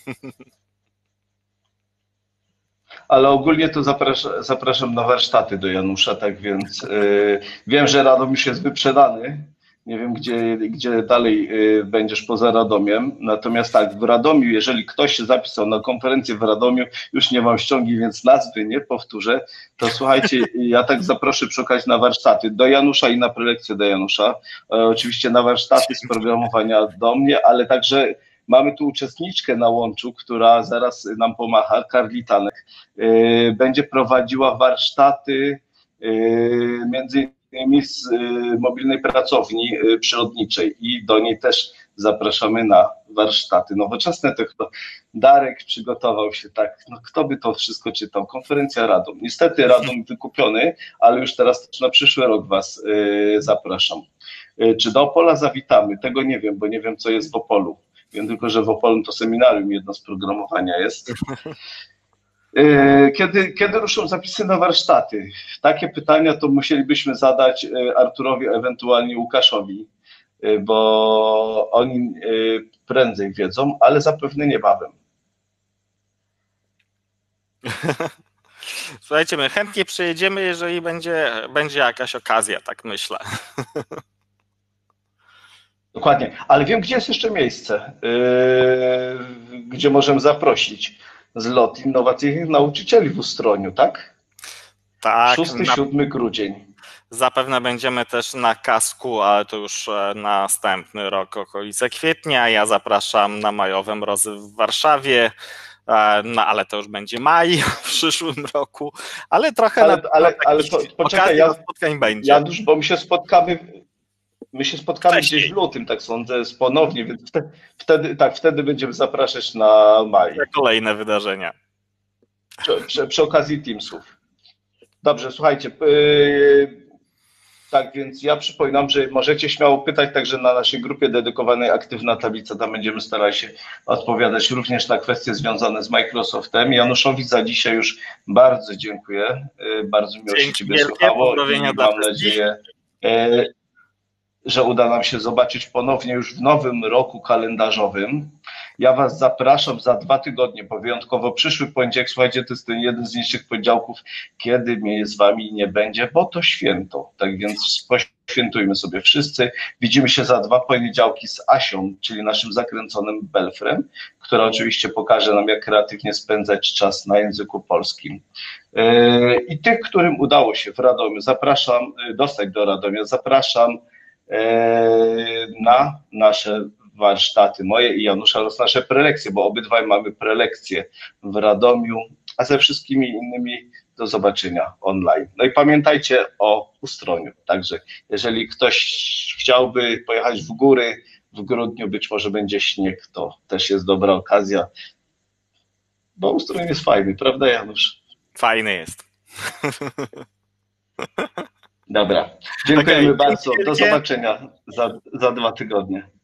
Speaker 1: Ale ogólnie to zapraszam na warsztaty do Janusza, tak więc wiem, że Radom już jest wyprzedany. Nie wiem, gdzie dalej będziesz poza Radomiem. Natomiast tak, w Radomiu, jeżeli ktoś się zapisał na konferencję w Radomiu, już nie mam ściągi, więc nazwy nie powtórzę, to słuchajcie, ja tak zaproszę przy okazji na warsztaty do Janusza i na prelekcję do Janusza. Oczywiście na warsztaty z programowania do mnie, ale także mamy tu uczestniczkę na łączu, która zaraz nam pomacha, Karli Tanek. Będzie prowadziła warsztaty między innymi z mobilnej pracowni przyrodniczej i do niej też zapraszamy na warsztaty nowoczesne technologie. Darek przygotował się tak, no kto by to wszystko czytał? Konferencja Radom. Niestety Radom wykupiony, ale już teraz też na przyszły rok Was zapraszam. Czy do Opola zawitamy? Tego nie wiem, bo nie wiem, co jest w Opolu. Wiem tylko, że w Opolu to seminarium jedno z programowania jest. Kiedy ruszą zapisy na warsztaty? Takie pytania to musielibyśmy zadać Arturowi, ewentualnie Łukaszowi, bo oni prędzej wiedzą, ale zapewne niebawem.
Speaker 2: Słuchajcie, my chętnie przyjedziemy, jeżeli będzie jakaś okazja, tak myślę.
Speaker 1: Dokładnie, ale wiem, gdzie jest jeszcze miejsce, gdzie możemy zaprosić zlot innowacyjnych nauczycieli w Ustroniu, tak?
Speaker 2: Tak.
Speaker 1: 6-7 grudzień.
Speaker 2: Zapewne będziemy też na Kasku, ale to już następny rok, okolice kwietnia. Ja zapraszam na majowe mrozy w Warszawie, no ale to już będzie maj w przyszłym roku, ale trochę
Speaker 1: poczekaj,
Speaker 2: spotkań będzie.
Speaker 1: Janusz, bo my się spotkamy gdzieś w lutym, tak sądzę, ponownie, więc wtedy będziemy zapraszać na maj.
Speaker 2: Kolejne wydarzenia.
Speaker 1: Przy okazji Teamsów. Dobrze, słuchajcie, tak więc ja przypominam, że możecie śmiało pytać także na naszej grupie dedykowanej Aktywna Tablica, tam będziemy starali się odpowiadać również na kwestie związane z Microsoftem. Januszowi za dzisiaj już bardzo dziękuję, bardzo miło się Ciebie słuchało i mam nadzieję, że uda nam się zobaczyć ponownie już w nowym roku kalendarzowym. Ja Was zapraszam za 2 tygodnie, bo wyjątkowo przyszły poniedziałek, słuchajcie, to jest ten jeden z niższych poniedziałków, kiedy mnie z Wami nie będzie, bo to święto. Tak więc poświętujmy sobie wszyscy. Widzimy się za 2 poniedziałki z Asią, czyli naszym zakręconym Belfrem, która oczywiście pokaże nam, jak kreatywnie spędzać czas na języku polskim. I tych, którym udało się w Radomiu, zapraszam, dostać do Radomia, zapraszam na nasze warsztaty, moje i Janusza, oraz nasze prelekcje, bo obydwaj mamy prelekcje w Radomiu, a ze wszystkimi innymi do zobaczenia online. No i pamiętajcie o Ustroniu. Także jeżeli ktoś chciałby pojechać w góry w grudniu, być może będzie śnieg, to też jest dobra okazja, bo Ustroń jest fajny, prawda Janusz?
Speaker 2: Fajny jest.
Speaker 1: Dobra, dziękujemy bardzo. Do zobaczenia za 2 tygodnie.